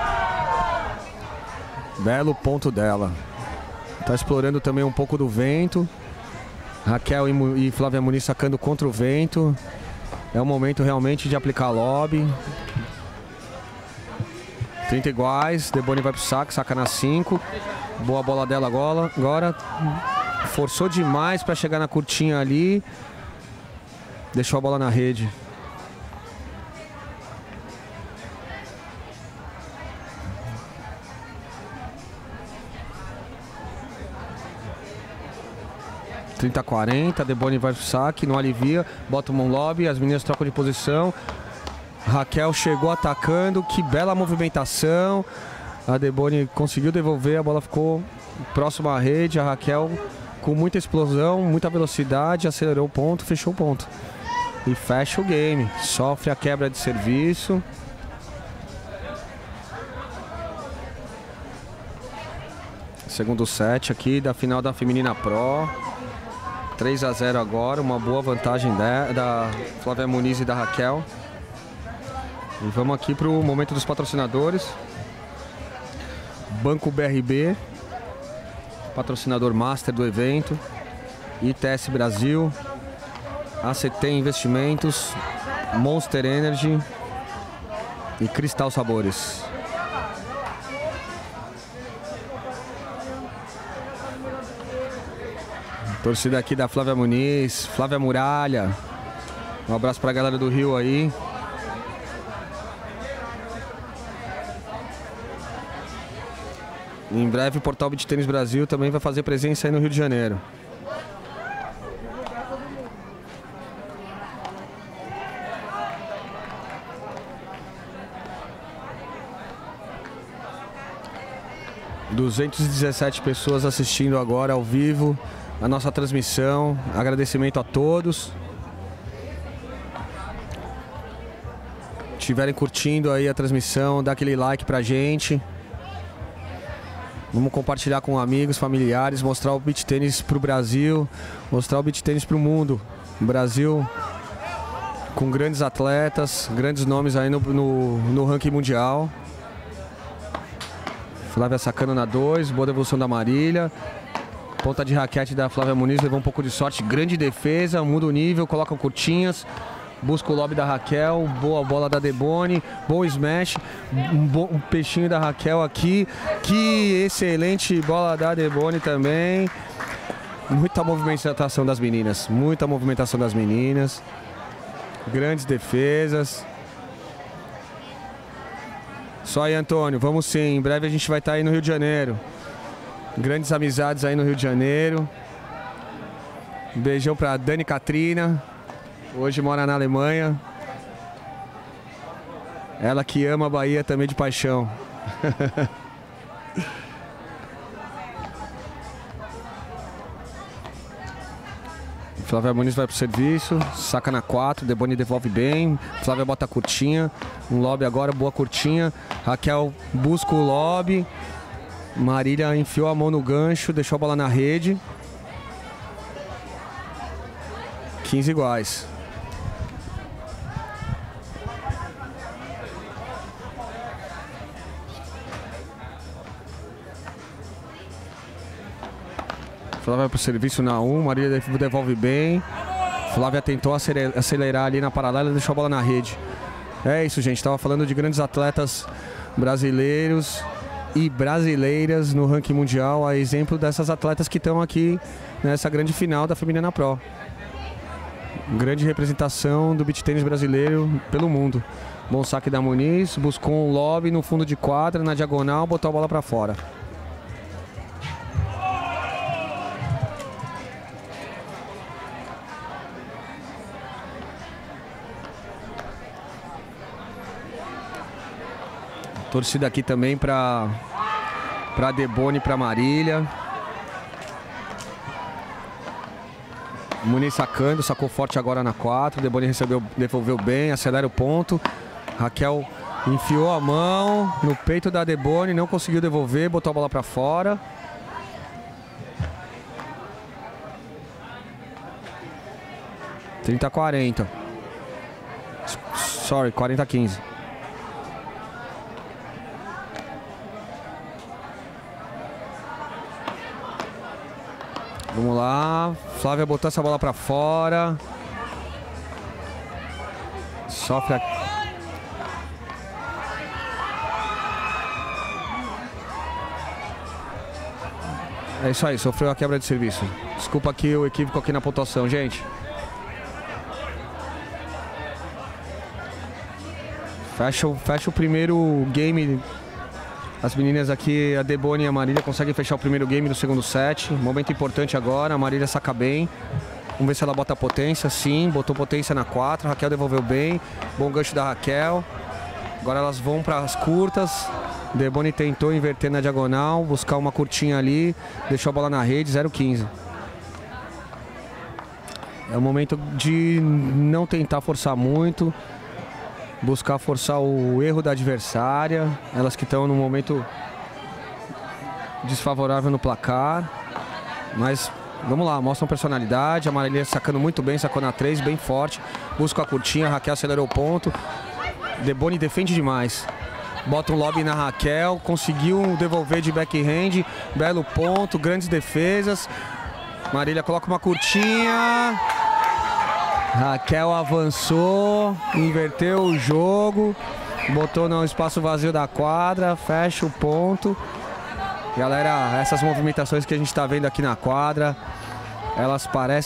Belo ponto dela. Tá explorando também um pouco do vento. Raquel e Flávia Muniz sacando contra o vento. É o momento realmente de aplicar lobby. 30 iguais, Deboni vai pro saque, saca na 5. Boa bola dela agora. Forçou demais para chegar na curtinha ali. Deixou a bola na rede. (30-40), Deboni vai pro saque, não alivia, bota um lobby, as meninas trocam de posição. Raquel chegou atacando, que bela movimentação. A Deboni conseguiu devolver, a bola ficou próxima à rede. A Raquel com muita explosão, muita velocidade, acelerou o ponto, fechou o ponto. E fecha o game. Sofre a quebra de serviço. Segundo set aqui da final da Feminina Pro. 3-0 agora, uma boa vantagem da Flávia Muniz e da Raquel. E vamos aqui para o momento dos patrocinadores. Banco BRB, patrocinador master do evento. ITS Brasil, ACT Investimentos, Monster Energy e Cristal Sabores. Torcida aqui da Flávia Muniz, Flávia Muralha. Um abraço pra galera do Rio aí. Em breve o Portal Beach Tênis Brasil também vai fazer presença aí no Rio de Janeiro. ...217 pessoas assistindo agora ao vivo a nossa transmissão. Agradecimento a todos. Estiverem curtindo aí a transmissão, dá aquele like pra gente. Vamos compartilhar com amigos, familiares, mostrar o beach tênis pro Brasil, mostrar o beach tênis pro mundo. O Brasil com grandes atletas, grandes nomes aí no ranking mundial. Flávia sacando na 2, boa devolução da Marília. Ponta de raquete da Flávia Muniz, levou um pouco de sorte, grande defesa, muda o nível, coloca curtinhas. Busca o lobby da Raquel, boa bola da Deboni, bom smash, um peixinho da Raquel aqui. Que excelente bola da Deboni também. Muita movimentação das meninas, muita movimentação das meninas. Grandes defesas. Só aí, Antônio, vamos sim. Em breve a gente vai estar aí no Rio de Janeiro. Grandes amizades aí no Rio de Janeiro. Um beijão pra Dani Katrina. Hoje mora na Alemanha. Ela que ama a Bahia também de paixão. Flávia Muniz vai pro serviço, saca na 4, Deboni devolve bem, Flávia bota a curtinha, um lobby agora, boa curtinha, Raquel busca o lobby, Marília enfiou a mão no gancho, deixou a bola na rede. 15 iguais. Flávia vai pro serviço na 1, Marília devolve bem. Flávia tentou acelerar ali na paralela e deixou a bola na rede. É isso, gente. Estava falando de grandes atletas brasileiros e brasileiras no ranking mundial, a exemplo dessas atletas que estão aqui nessa grande final da Feminina Pro. Grande representação do beach tênis brasileiro pelo mundo. Bom saque da Muniz, buscou um lobby no fundo de quadra, na diagonal, botou a bola para fora. Torcida aqui também para Deboni e para Marília. Muniz sacando, sacou forte agora na 4. Deboni devolveu bem, acelera o ponto. Raquel enfiou a mão no peito da Deboni, não conseguiu devolver, botou a bola para fora. (30-40). Sorry, 40-15. Vamos lá, Flávia botou essa bola pra fora. Sofre aqui. É isso aí, sofreu a quebra de serviço. Desculpa aqui o equívoco aqui na pontuação, gente. Fecha o primeiro game. As meninas aqui, a Deboni e a Marília, conseguem fechar o primeiro game do segundo set. Momento importante agora, a Marília saca bem. Vamos ver se ela bota potência. Sim, botou potência na 4. Raquel devolveu bem. Bom gancho da Raquel. Agora elas vão para as curtas. Deboni tentou inverter na diagonal, buscar uma curtinha ali. Deixou a bola na rede, 0-15. É o momento de não tentar forçar muito. Buscar forçar o erro da adversária. Elas que estão num momento desfavorável no placar. Mas vamos lá, mostram personalidade. A Marília sacando muito bem, sacou na 3, bem forte. Busca a curtinha, a Raquel acelerou o ponto. Deboni defende demais. Bota um lobby na Raquel, conseguiu devolver de backhand. Belo ponto, grandes defesas. Marília coloca uma curtinha. Raquel avançou, inverteu o jogo, botou no espaço vazio da quadra, fecha o ponto. Galera, essas movimentações que a gente está vendo aqui na quadra, elas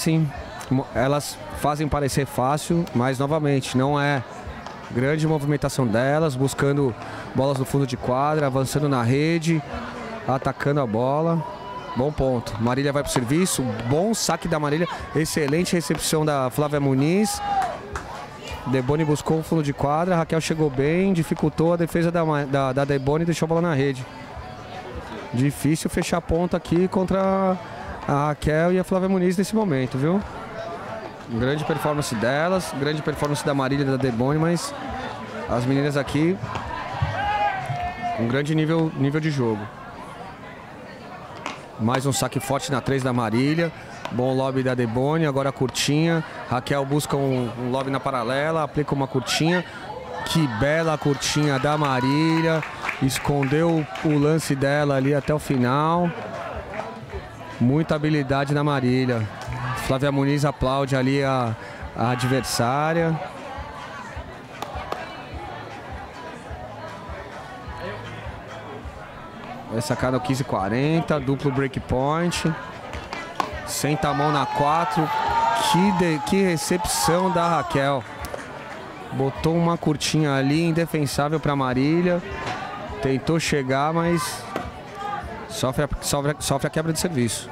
fazem parecer fácil, mas novamente não é. Grande movimentação delas, buscando bolas no fundo de quadra, avançando na rede, atacando a bola. Bom ponto. Marília vai para o serviço, bom saque da Marília, excelente recepção da Flávia Muniz. Deboni buscou o fundo de quadra, Raquel chegou bem, dificultou a defesa da Deboni e deixou a bola na rede. Difícil fechar a ponta aqui contra a Raquel e a Flávia Muniz nesse momento, viu? Grande performance delas, grande performance da Marília e da Deboni, mas as meninas aqui, um grande nível de jogo. Mais um saque forte na 3 da Marília. Bom lobby da Deboni, agora a curtinha. Raquel busca um lobby na paralela, aplica uma curtinha. Que bela curtinha da Marília. Escondeu o lance dela ali até o final. Muita habilidade da Marília. Flávia Muniz aplaude ali a adversária. Vai sacar no 15:40, duplo break point. Senta a mão na 4. Que recepção da Raquel. Botou uma curtinha ali, indefensável para Marília. Tentou chegar, mas sofre a quebra de serviço.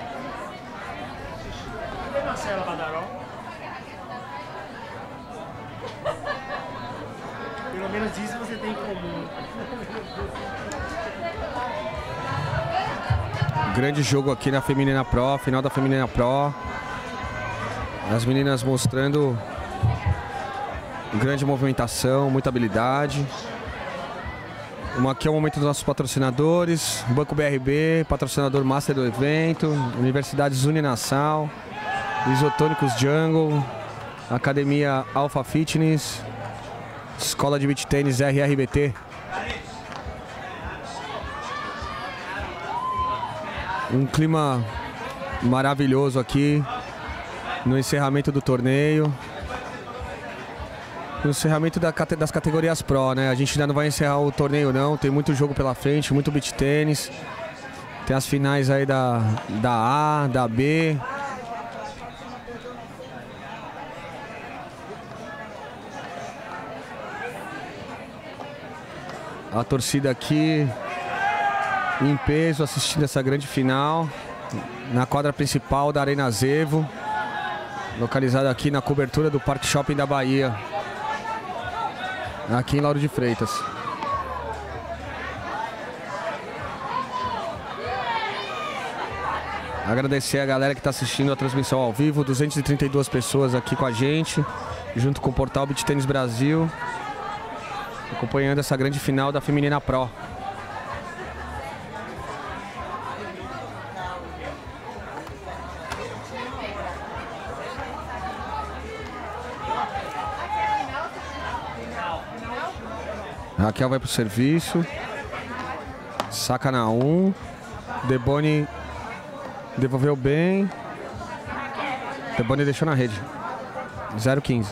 Pelo menos isso você tem em comum. Grande jogo aqui na Feminina Pro, final da Feminina Pro. As meninas mostrando grande movimentação, muita habilidade. Aqui é o momento dos nossos patrocinadores. Banco BRB, patrocinador master do evento. Universidades Uninassal, Isotônicos Jungle, Academia Alpha Fitness, Escola de Beach Tênis RRBT. Um clima maravilhoso aqui no encerramento do torneio. No encerramento das categorias Pro, né? A gente ainda não vai encerrar o torneio não, tem muito jogo pela frente, muito beach tênis. Tem as finais aí da A, da B. A torcida aqui em peso assistindo essa grande final na quadra principal da Arena Zevo, localizada aqui na cobertura do Parque Shopping da Bahia, aqui em Lauro de Freitas. Agradecer a galera que está assistindo a transmissão ao vivo, 232 pessoas aqui com a gente, junto com o portal Beach Tênis Brasil, acompanhando essa grande final da Feminina Pro. Raquel vai pro serviço. Saca na 1. Deboni devolveu bem. Deboni deixou na rede. 0-15.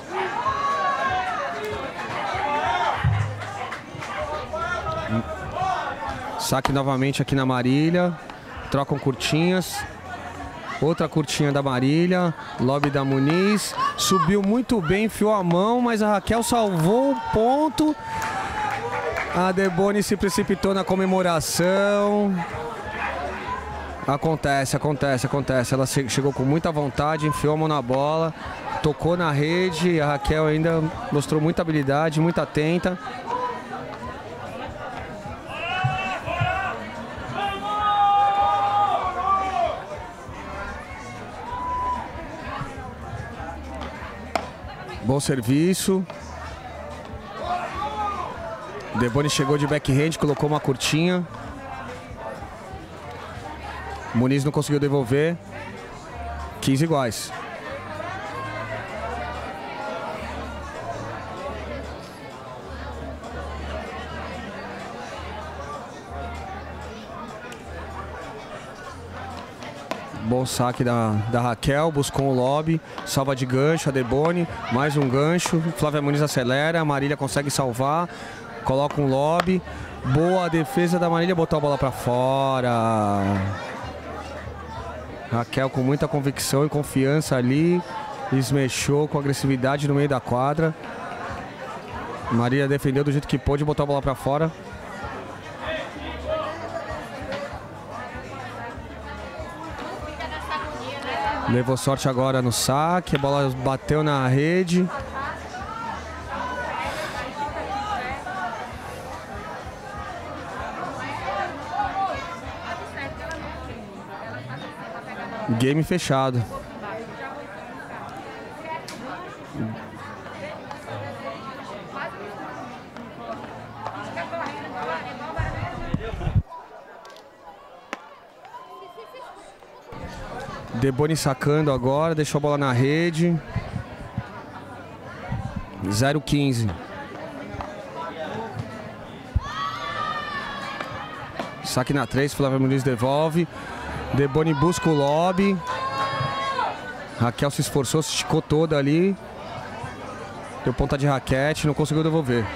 Saque novamente aqui na Marília. Trocam curtinhas. Outra curtinha da Marília. Lobby da Muniz. Subiu muito bem, enfiou a mão, mas a Raquel salvou o ponto. A Deboni se precipitou na comemoração. Acontece. Ela chegou com muita vontade, enfiou a mão na bola, tocou na rede. A Raquel ainda mostrou muita habilidade, muito atenta. Bom serviço. Deboni chegou de backhand, colocou uma curtinha. Muniz não conseguiu devolver. 15 iguais. Bom saque da Raquel, buscou um lobby, salva de gancho a Deboni, mais um gancho, Flávia Muniz acelera, a Marília consegue salvar. coloca um lobby. Boa defesa da Marília, botou a bola para fora. Raquel com muita convicção e confiança ali, esmechou com agressividade no meio da quadra. Marília defendeu do jeito que pôde, botou a bola para fora. Levou sorte agora no saque, a bola bateu na rede. Game fechado. Deboni sacando agora, deixou a bola na rede. 0-15. Saque na 3, Flávia Muniz devolve. Deboni busca o lobby. Raquel se esforçou, se esticou toda ali. Deu ponta de raquete, não conseguiu devolver.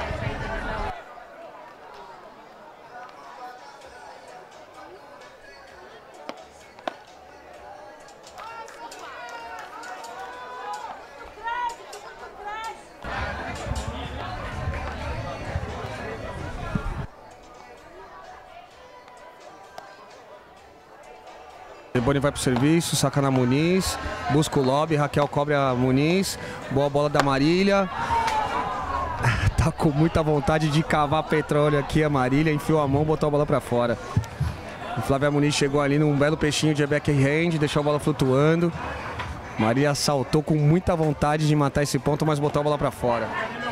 Deboni vai pro serviço, saca na Muniz, busca o lobby, Raquel cobre a Muniz, boa bola da Marília. Tá com muita vontade de cavar petróleo aqui a Marília, enfiou a mão, botou a bola pra fora. O Flávia Muniz chegou ali num belo peixinho de backhand, deixou a bola flutuando. Marília saltou com muita vontade de matar esse ponto, mas botou a bola pra fora.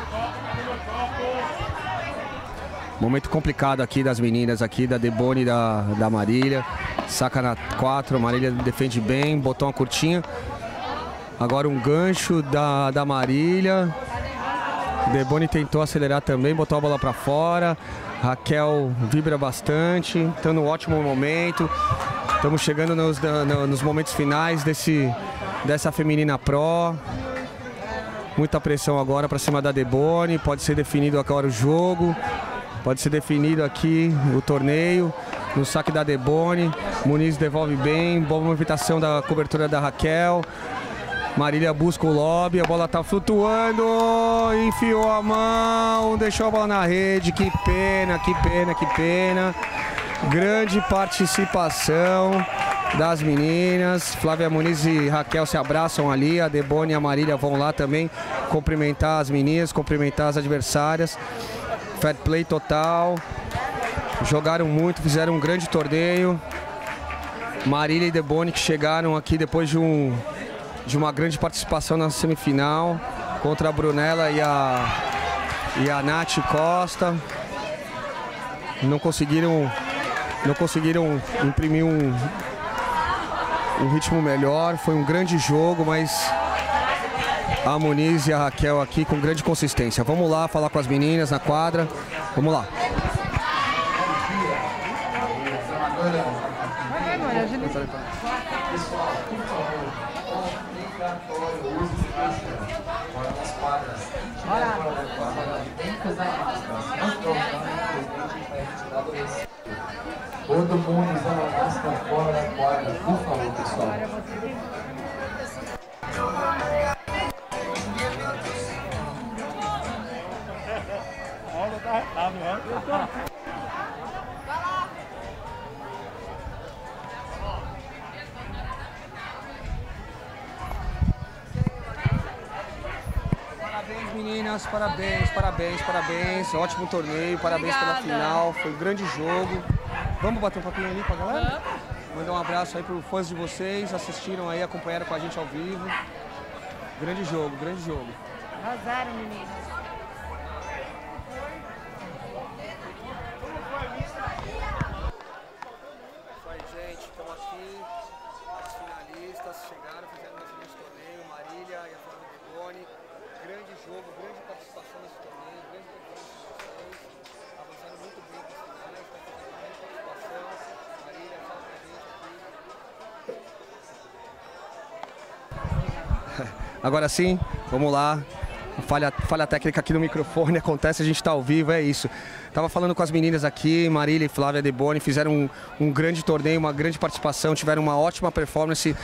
Momento complicado aqui das meninas aqui, da Deboni e da Marília. Saca na 4, a Marília defende bem, botou uma curtinha. Agora um gancho da Marília. Deboni tentou acelerar também, botou a bola para fora. Raquel vibra bastante, está no ótimo momento. Estamos chegando nos momentos finais dessa feminina Pro. Muita pressão agora para cima da Deboni, pode ser definido agora o jogo. Pode ser definido aqui o torneio. No saque da Deboni, Muniz devolve bem, boa movimentação da cobertura da Raquel. Marília busca o lobby, a bola tá flutuando, enfiou a mão, deixou a bola na rede. Que pena, que pena, que pena. Grande participação das meninas. Flávia Muniz e Raquel se abraçam ali, a Deboni e a Marília vão lá também cumprimentar as meninas, cumprimentar as adversárias. Fair play total. Jogaram muito, fizeram um grande torneio. Marília e Deboni que chegaram aqui depois de uma grande participação na semifinal contra a Brunella e a Nath Costa. Não conseguiram imprimir um ritmo melhor. Foi um grande jogo, mas a Muniz e a Raquel aqui com grande consistência. Vamos lá falar com as meninas na quadra. Vamos lá. Pessoal, por favor, obrigatório uso de máscara fora das quadras. Fora da quadra, tem que usar máscara. Não trocando, infelizmente, para evitar adoecer. Todo mundo usando máscara fora da quadra, por favor, pessoal. Parabéns, meninas, parabéns, parabéns, parabéns. Ótimo torneio, parabéns pela final. Foi um grande jogo. Vamos bater um papinho ali com a galera? Mandar um abraço aí para os fãs de vocês, assistiram aí, acompanharam com a gente ao vivo. Grande jogo, grande jogo. Arrasaram, meninas. Isso aí, gente, estamos aqui. As finalistas chegaram, fizeram mais um grande torneio. Marília e a Flávia Deboni. Grande jogo, grande participação nesse torneio, grande participação de vocês. Avançaram muito bem para as finais, vai fazer uma grande participação. Marília, fala pra gente aqui. Agora sim, vamos lá. falha técnica aqui no microfone, acontece, a gente está ao vivo, é isso. Tava falando com as meninas aqui, Marília e Flávia Deboni, fizeram um grande torneio, uma grande participação, tiveram uma ótima performance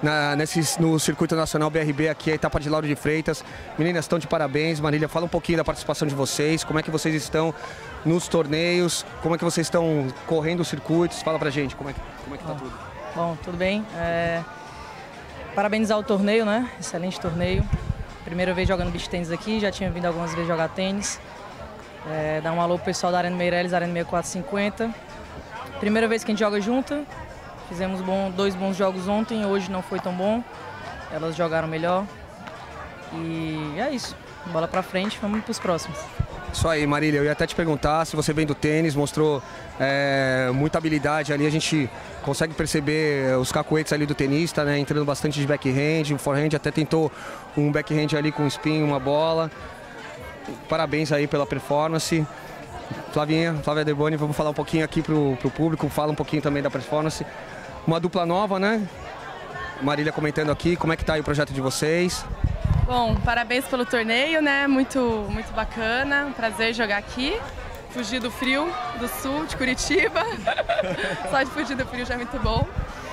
no Circuito Nacional BRB aqui, a etapa de Lauro de Freitas. Meninas, estão de parabéns. Marília, fala um pouquinho da participação de vocês, como é que vocês estão nos torneios, como é que vocês estão correndo os circuitos, fala pra gente como é que tá tudo. Bom, tudo bem. Parabenizar o torneio, né? Excelente torneio. Primeira vez jogando beach tênis aqui, já tinha vindo algumas vezes jogar tênis. Dar um alô pro pessoal da Arena Meireles, Arena 6450. Primeira vez que a gente joga junto. Fizemos dois bons jogos ontem, hoje não foi tão bom. Elas jogaram melhor. E é isso. Bola pra frente, vamos pros próximos. Isso aí, Marília. Eu ia até te perguntar se você vem do tênis, mostrou muita habilidade ali. A gente consegue perceber os cacuetes ali do tenista, né? Entrando bastante de backhand, o forehand até tentou um backhand ali com spin, uma bola. Parabéns aí pela performance. Flávia Deboni, vamos falar um pouquinho aqui pro público, fala um pouquinho também da performance. Uma dupla nova, né? Marília comentando aqui, como é que tá aí o projeto de vocês? Bom, parabéns pelo torneio, né? Muito bacana, um prazer jogar aqui. Fugir do frio do sul, de Curitiba. Só de fugir do frio já é muito bom.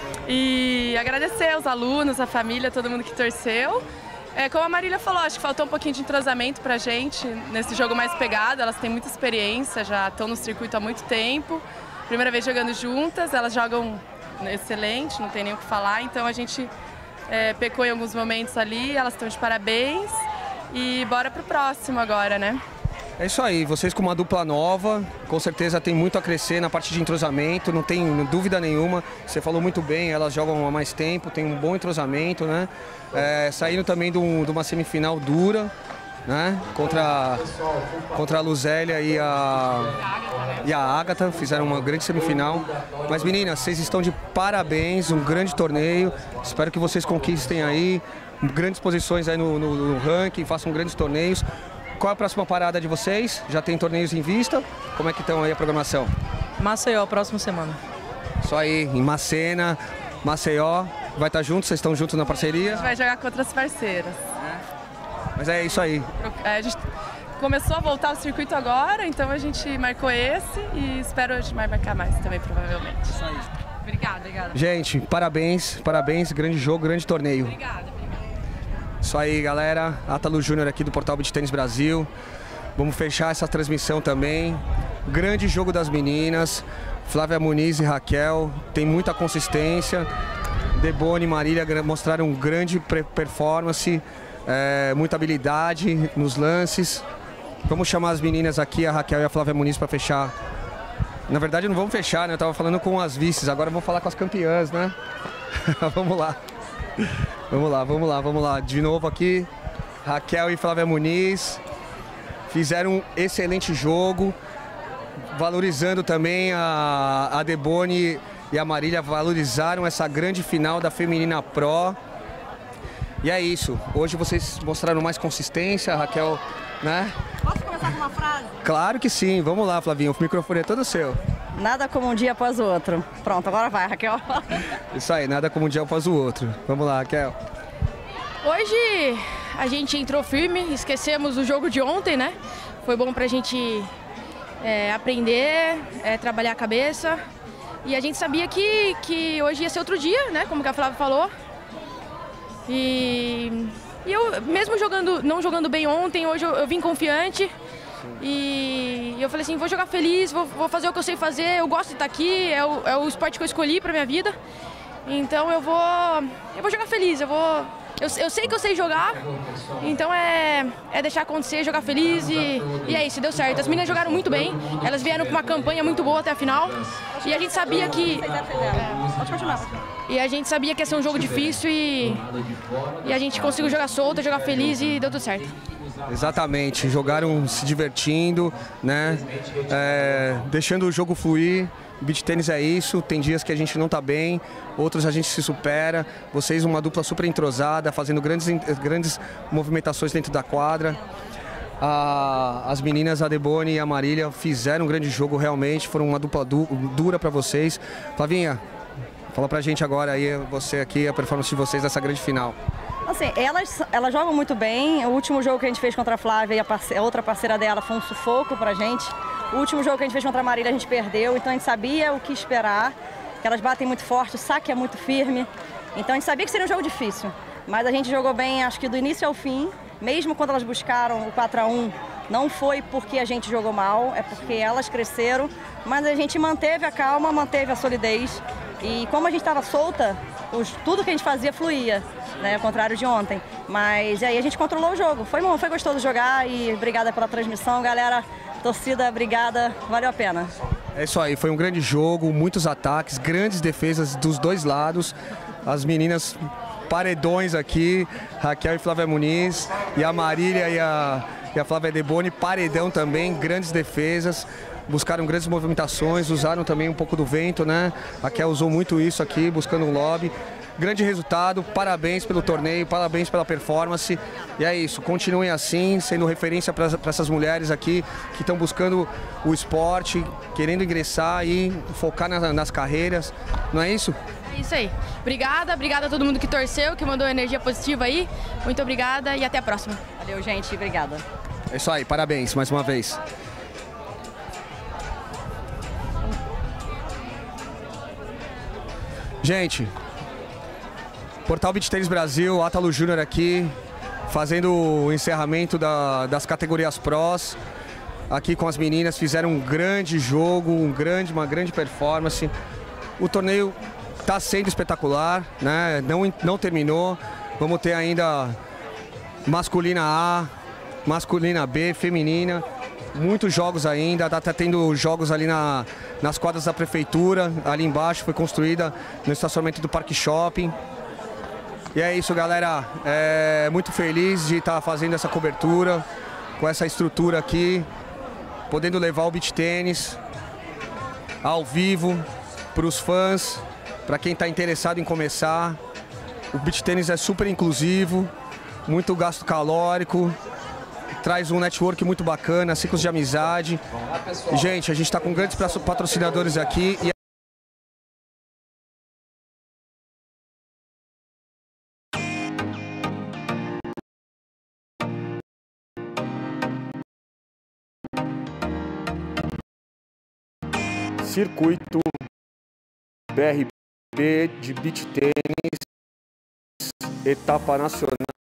E agradecer aos alunos, a família, todo mundo que torceu. Como a Marília falou, acho que faltou um pouquinho de entrosamento pra gente nesse jogo mais pegado. Elas têm muita experiência, já estão no circuito há muito tempo. Primeira vez jogando juntas, elas jogam excelente, não tem nem o que falar. Então a gente pecou em alguns momentos ali, elas estão de parabéns. E bora pro próximo agora, né? É isso aí, vocês com uma dupla nova, com certeza tem muito a crescer na parte de entrosamento, não tem dúvida nenhuma. Você falou muito bem, elas jogam há mais tempo, tem um bom entrosamento, né? Saindo também de uma semifinal dura, né? Contra a Luzélia e a Ágata, fizeram uma grande semifinal. Mas meninas, vocês estão de parabéns, um grande torneio, espero que vocês conquistem aí grandes posições aí no ranking, façam grandes torneios. Qual é a próxima parada de vocês? Já tem torneios em vista? Como é que estão aí a programação? Maceió, próxima semana. Isso aí, em Maceió, vai estar junto, vocês estão juntos na parceria? A gente vai jogar com outras parceiras. Mas é isso aí. A gente começou a voltar ao circuito agora, então a gente marcou esse e espero a gente vai marcar mais também, provavelmente. Isso aí. Obrigada. Gente, parabéns, grande jogo, grande torneio. Obrigada. Isso aí, galera. Átalo Júnior aqui do Portal Beach Tênis Brasil. Vamos fechar essa transmissão também. Grande jogo das meninas. Flávia Muniz e Raquel tem muita consistência. Deboni e Marília mostraram grande performance, muita habilidade nos lances. Vamos chamar as meninas aqui, a Raquel e a Flávia Muniz, para fechar. Na verdade, não vamos fechar, né? Eu tava falando com as vices, agora vamos falar com as campeãs, né? Vamos lá. Vamos lá. De novo aqui, Raquel e Flávia Muniz fizeram um excelente jogo, valorizando também a Deboni e a Marília, valorizaram essa grande final da Feminina Pro. E é isso, hoje vocês mostraram mais consistência, a Raquel, né? Posso começar com uma frase? Claro que sim, vamos lá, Flavinho, o microfone é todo seu. Nada como um dia após o outro. Pronto, agora vai, Raquel. Isso aí, nada como um dia após o outro. Vamos lá, Raquel. Hoje a gente entrou firme, esquecemos o jogo de ontem, né? Foi bom pra gente aprender, trabalhar a cabeça. E a gente sabia que hoje ia ser outro dia, né? Como que a Flávia falou. E eu, mesmo não jogando bem ontem, hoje eu vim confiante. E eu falei assim, vou jogar feliz, vou fazer o que eu sei fazer, eu gosto de estar aqui, é o esporte que eu escolhi pra minha vida. Então eu vou jogar feliz, eu sei que eu sei jogar, então é deixar acontecer, jogar feliz e é isso, deu certo. As meninas jogaram muito bem, elas vieram com uma campanha muito boa até a final e a gente sabia que... Pode continuar. E a gente sabia que ia ser um jogo difícil e a gente conseguiu jogar solta, jogar feliz e deu tudo certo. Exatamente, jogaram se divertindo, né? Deixando o jogo fluir. Beach tênis é isso, tem dias que a gente não tá bem, outros a gente se supera. Vocês uma dupla super entrosada, fazendo grandes movimentações dentro da quadra. As meninas, a Deboni e a Marília, fizeram um grande jogo realmente, foram uma dupla dura para vocês. Flavinha, fala pra gente agora aí, você aqui, a performance de vocês nessa grande final. Assim, elas jogam muito bem. O último jogo que a gente fez contra a Flávia e a outra parceira dela foi um sufoco pra gente. O último jogo que a gente fez contra a Marília a gente perdeu, então a gente sabia o que esperar, que elas batem muito forte, o saque é muito firme. Então a gente sabia que seria um jogo difícil, mas a gente jogou bem, acho que do início ao fim, mesmo quando elas buscaram o 4-1, não foi porque a gente jogou mal, é porque elas cresceram, mas a gente manteve a calma, manteve a solidez. E como a gente estava solta, tudo que a gente fazia fluía, né? Ao contrário de ontem. Mas aí a gente controlou o jogo. Foi bom, foi gostoso jogar e obrigada pela transmissão, galera. Torcida, obrigada, valeu a pena. É isso aí, foi um grande jogo, muitos ataques, grandes defesas dos dois lados. As meninas paredões aqui, Raquel e Flávia Muniz, e a Marília e a Flávia Deboni, paredão também, grandes defesas. Buscaram grandes movimentações, usaram também um pouco do vento, né? A Raquel usou muito isso aqui, buscando um lobby. Grande resultado, parabéns pelo torneio, parabéns pela performance. E é isso, continuem assim, sendo referência para essas mulheres aqui que estão buscando o esporte, querendo ingressar e focar nas carreiras. Não é isso? É isso aí. Obrigada a todo mundo que torceu, que mandou energia positiva aí. Muito obrigada e até a próxima. Valeu, gente, obrigada. É isso aí, parabéns mais uma vez. Gente, Portal Beach Tennis Brasil, Átalo Júnior aqui, fazendo o encerramento das categorias Pros. Aqui com as meninas, fizeram um grande jogo, uma grande performance. O torneio está sendo espetacular, né? Não terminou. Vamos ter ainda masculina A, masculina B, feminina. Muitos jogos ainda, tá tendo jogos ali nas quadras da prefeitura, ali embaixo, foi construída no estacionamento do Parque Shopping. E é isso, galera, muito feliz de estar fazendo essa cobertura, com essa estrutura aqui, podendo levar o beach tênis ao vivo, para os fãs, para quem está interessado em começar. O beach tênis é super inclusivo, muito gasto calórico, traz um network muito bacana, ciclos de amizade. E, gente, a gente está com grandes patrocinadores aqui. Circuito BRB de beach tênis, etapa nacional.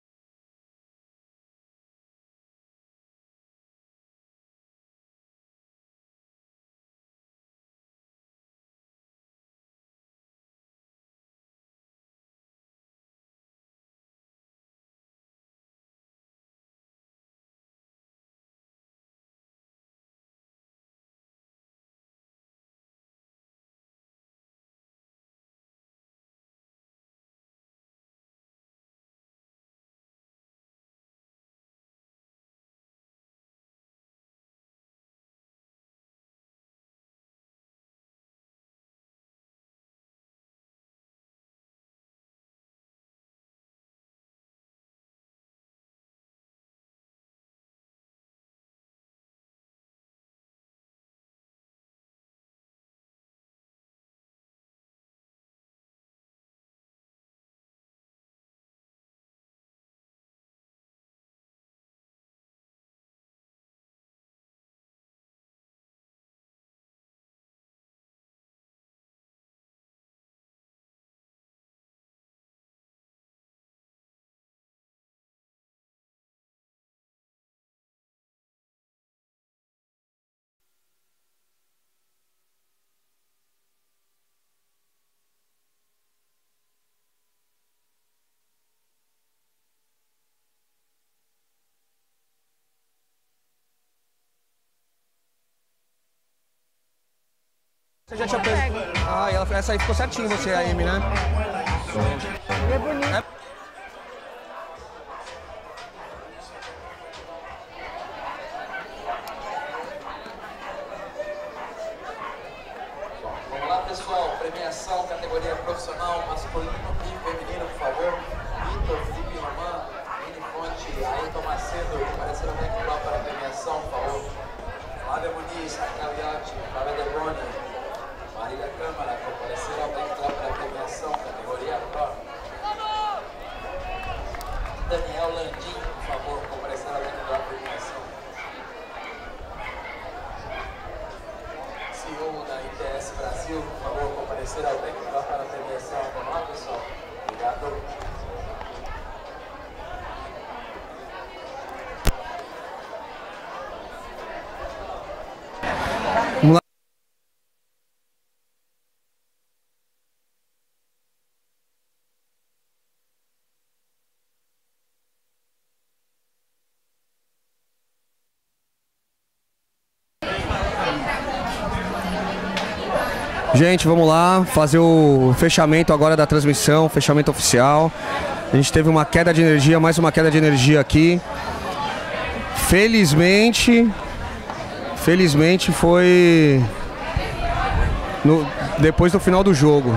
Você já tinha pego. Ah, essa aí ficou certinho você, a Amy, né? É bonito. Vamos lá, pessoal. Premiação, categoria profissional, masculino e feminino, por favor. Vitor, Felipe Román, Vini Fonte, Ailton Macedo, apareceram bem aqui lá para a premiação, por favor. Flávia Muniz, Raquel Iotti, Flávia Deboni, Marília Câmara, que apareceram bem lá para a premiação, categoria Pro. ITS Brasil, por favor, comparecer ao backdrop para a premiação. Vamos lá, pessoal? Obrigado. Vamos lá. Gente, vamos lá fazer o fechamento agora da transmissão, fechamento oficial. A gente teve uma queda de energia, mais uma queda de energia aqui. Felizmente foi depois do final do jogo.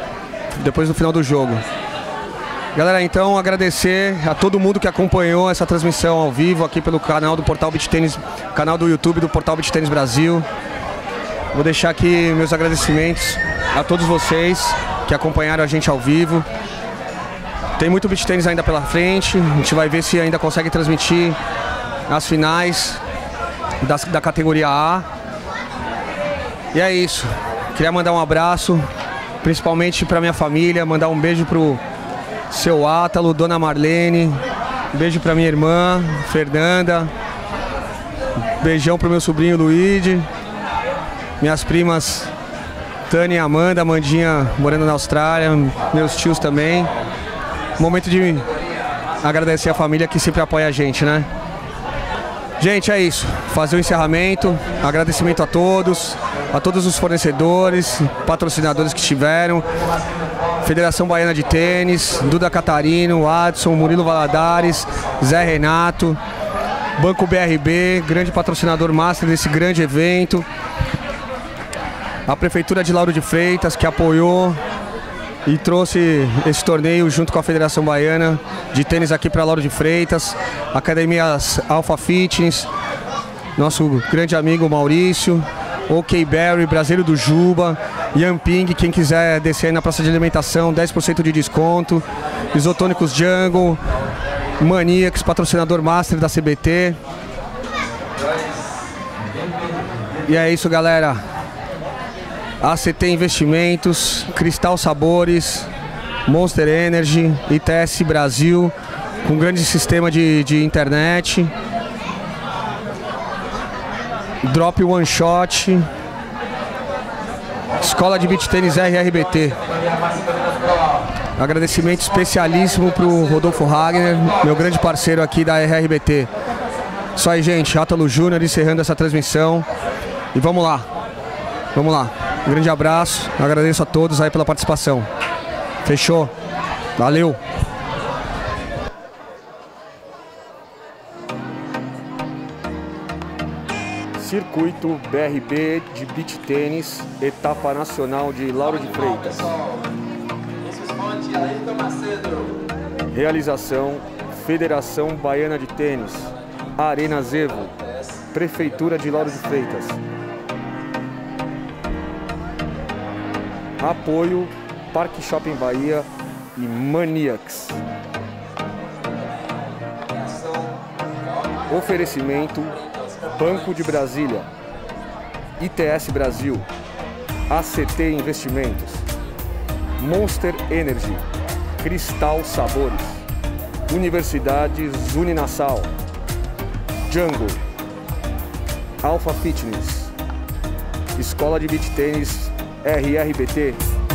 Galera, então agradecer a todo mundo que acompanhou essa transmissão ao vivo aqui pelo canal do Portal Beach Tênis, canal do YouTube do Portal Beach Tênis Brasil. Vou deixar aqui meus agradecimentos a todos vocês que acompanharam a gente ao vivo. Tem muito beach tênis ainda pela frente, a gente vai ver se ainda consegue transmitir as finais da categoria A. E é isso, queria mandar um abraço, principalmente para minha família, mandar um beijo pro seu Átalo, Dona Marlene, um beijo para minha irmã, Fernanda, beijão pro meu sobrinho Luigi. Minhas primas Tânia e Amanda, Amandinha morando na Austrália, meus tios também. Momento de agradecer a família que sempre apoia a gente, né? Gente, é isso. Fazer o encerramento. Agradecimento a todos os fornecedores, patrocinadores que estiveram. Federação Baiana de Tênis, Duda Catarino, Adson, Murilo Valadares, Zé Renato, Banco BRB, grande patrocinador master desse grande evento. A Prefeitura de Lauro de Freitas, que apoiou e trouxe esse torneio junto com a Federação Baiana de Tênis aqui para Lauro de Freitas. Academias Alpha Fitness, nosso grande amigo Maurício, OK Berry, Brasileiro do Juba, Yamping, quem quiser descer aí na praça de alimentação, 10% de desconto. Isotônicos Jungle, Maniacs, patrocinador master da CBT. E é isso, galera. ACT Investimentos, Cristal Sabores, Monster Energy, ITS Brasil, com um grande sistema de internet, Drop One Shot, Escola de Beach Tênis RRBT. Agradecimento especialíssimo para o Rodolfo Wagner, meu grande parceiro aqui da RRBT. Isso aí, gente, Átalo Júnior encerrando essa transmissão. E vamos lá. Um grande abraço, agradeço a todos aí pela participação. Fechou? Valeu! Circuito BRB de Beach Tênis, etapa nacional de Lauro de Freitas. Realização: Federação Baiana de Tênis, Arena Zevo, Prefeitura de Lauro de Freitas. Apoio Parque Shopping Bahia e Maniacs. Oferecimento Banco de Brasília, ITS Brasil, ACT Investimentos, Monster Energy, Cristal Sabores, Universidade Zuninassau, Jungle, Alpha Fitness, Escola de Beach Tênis RRBT,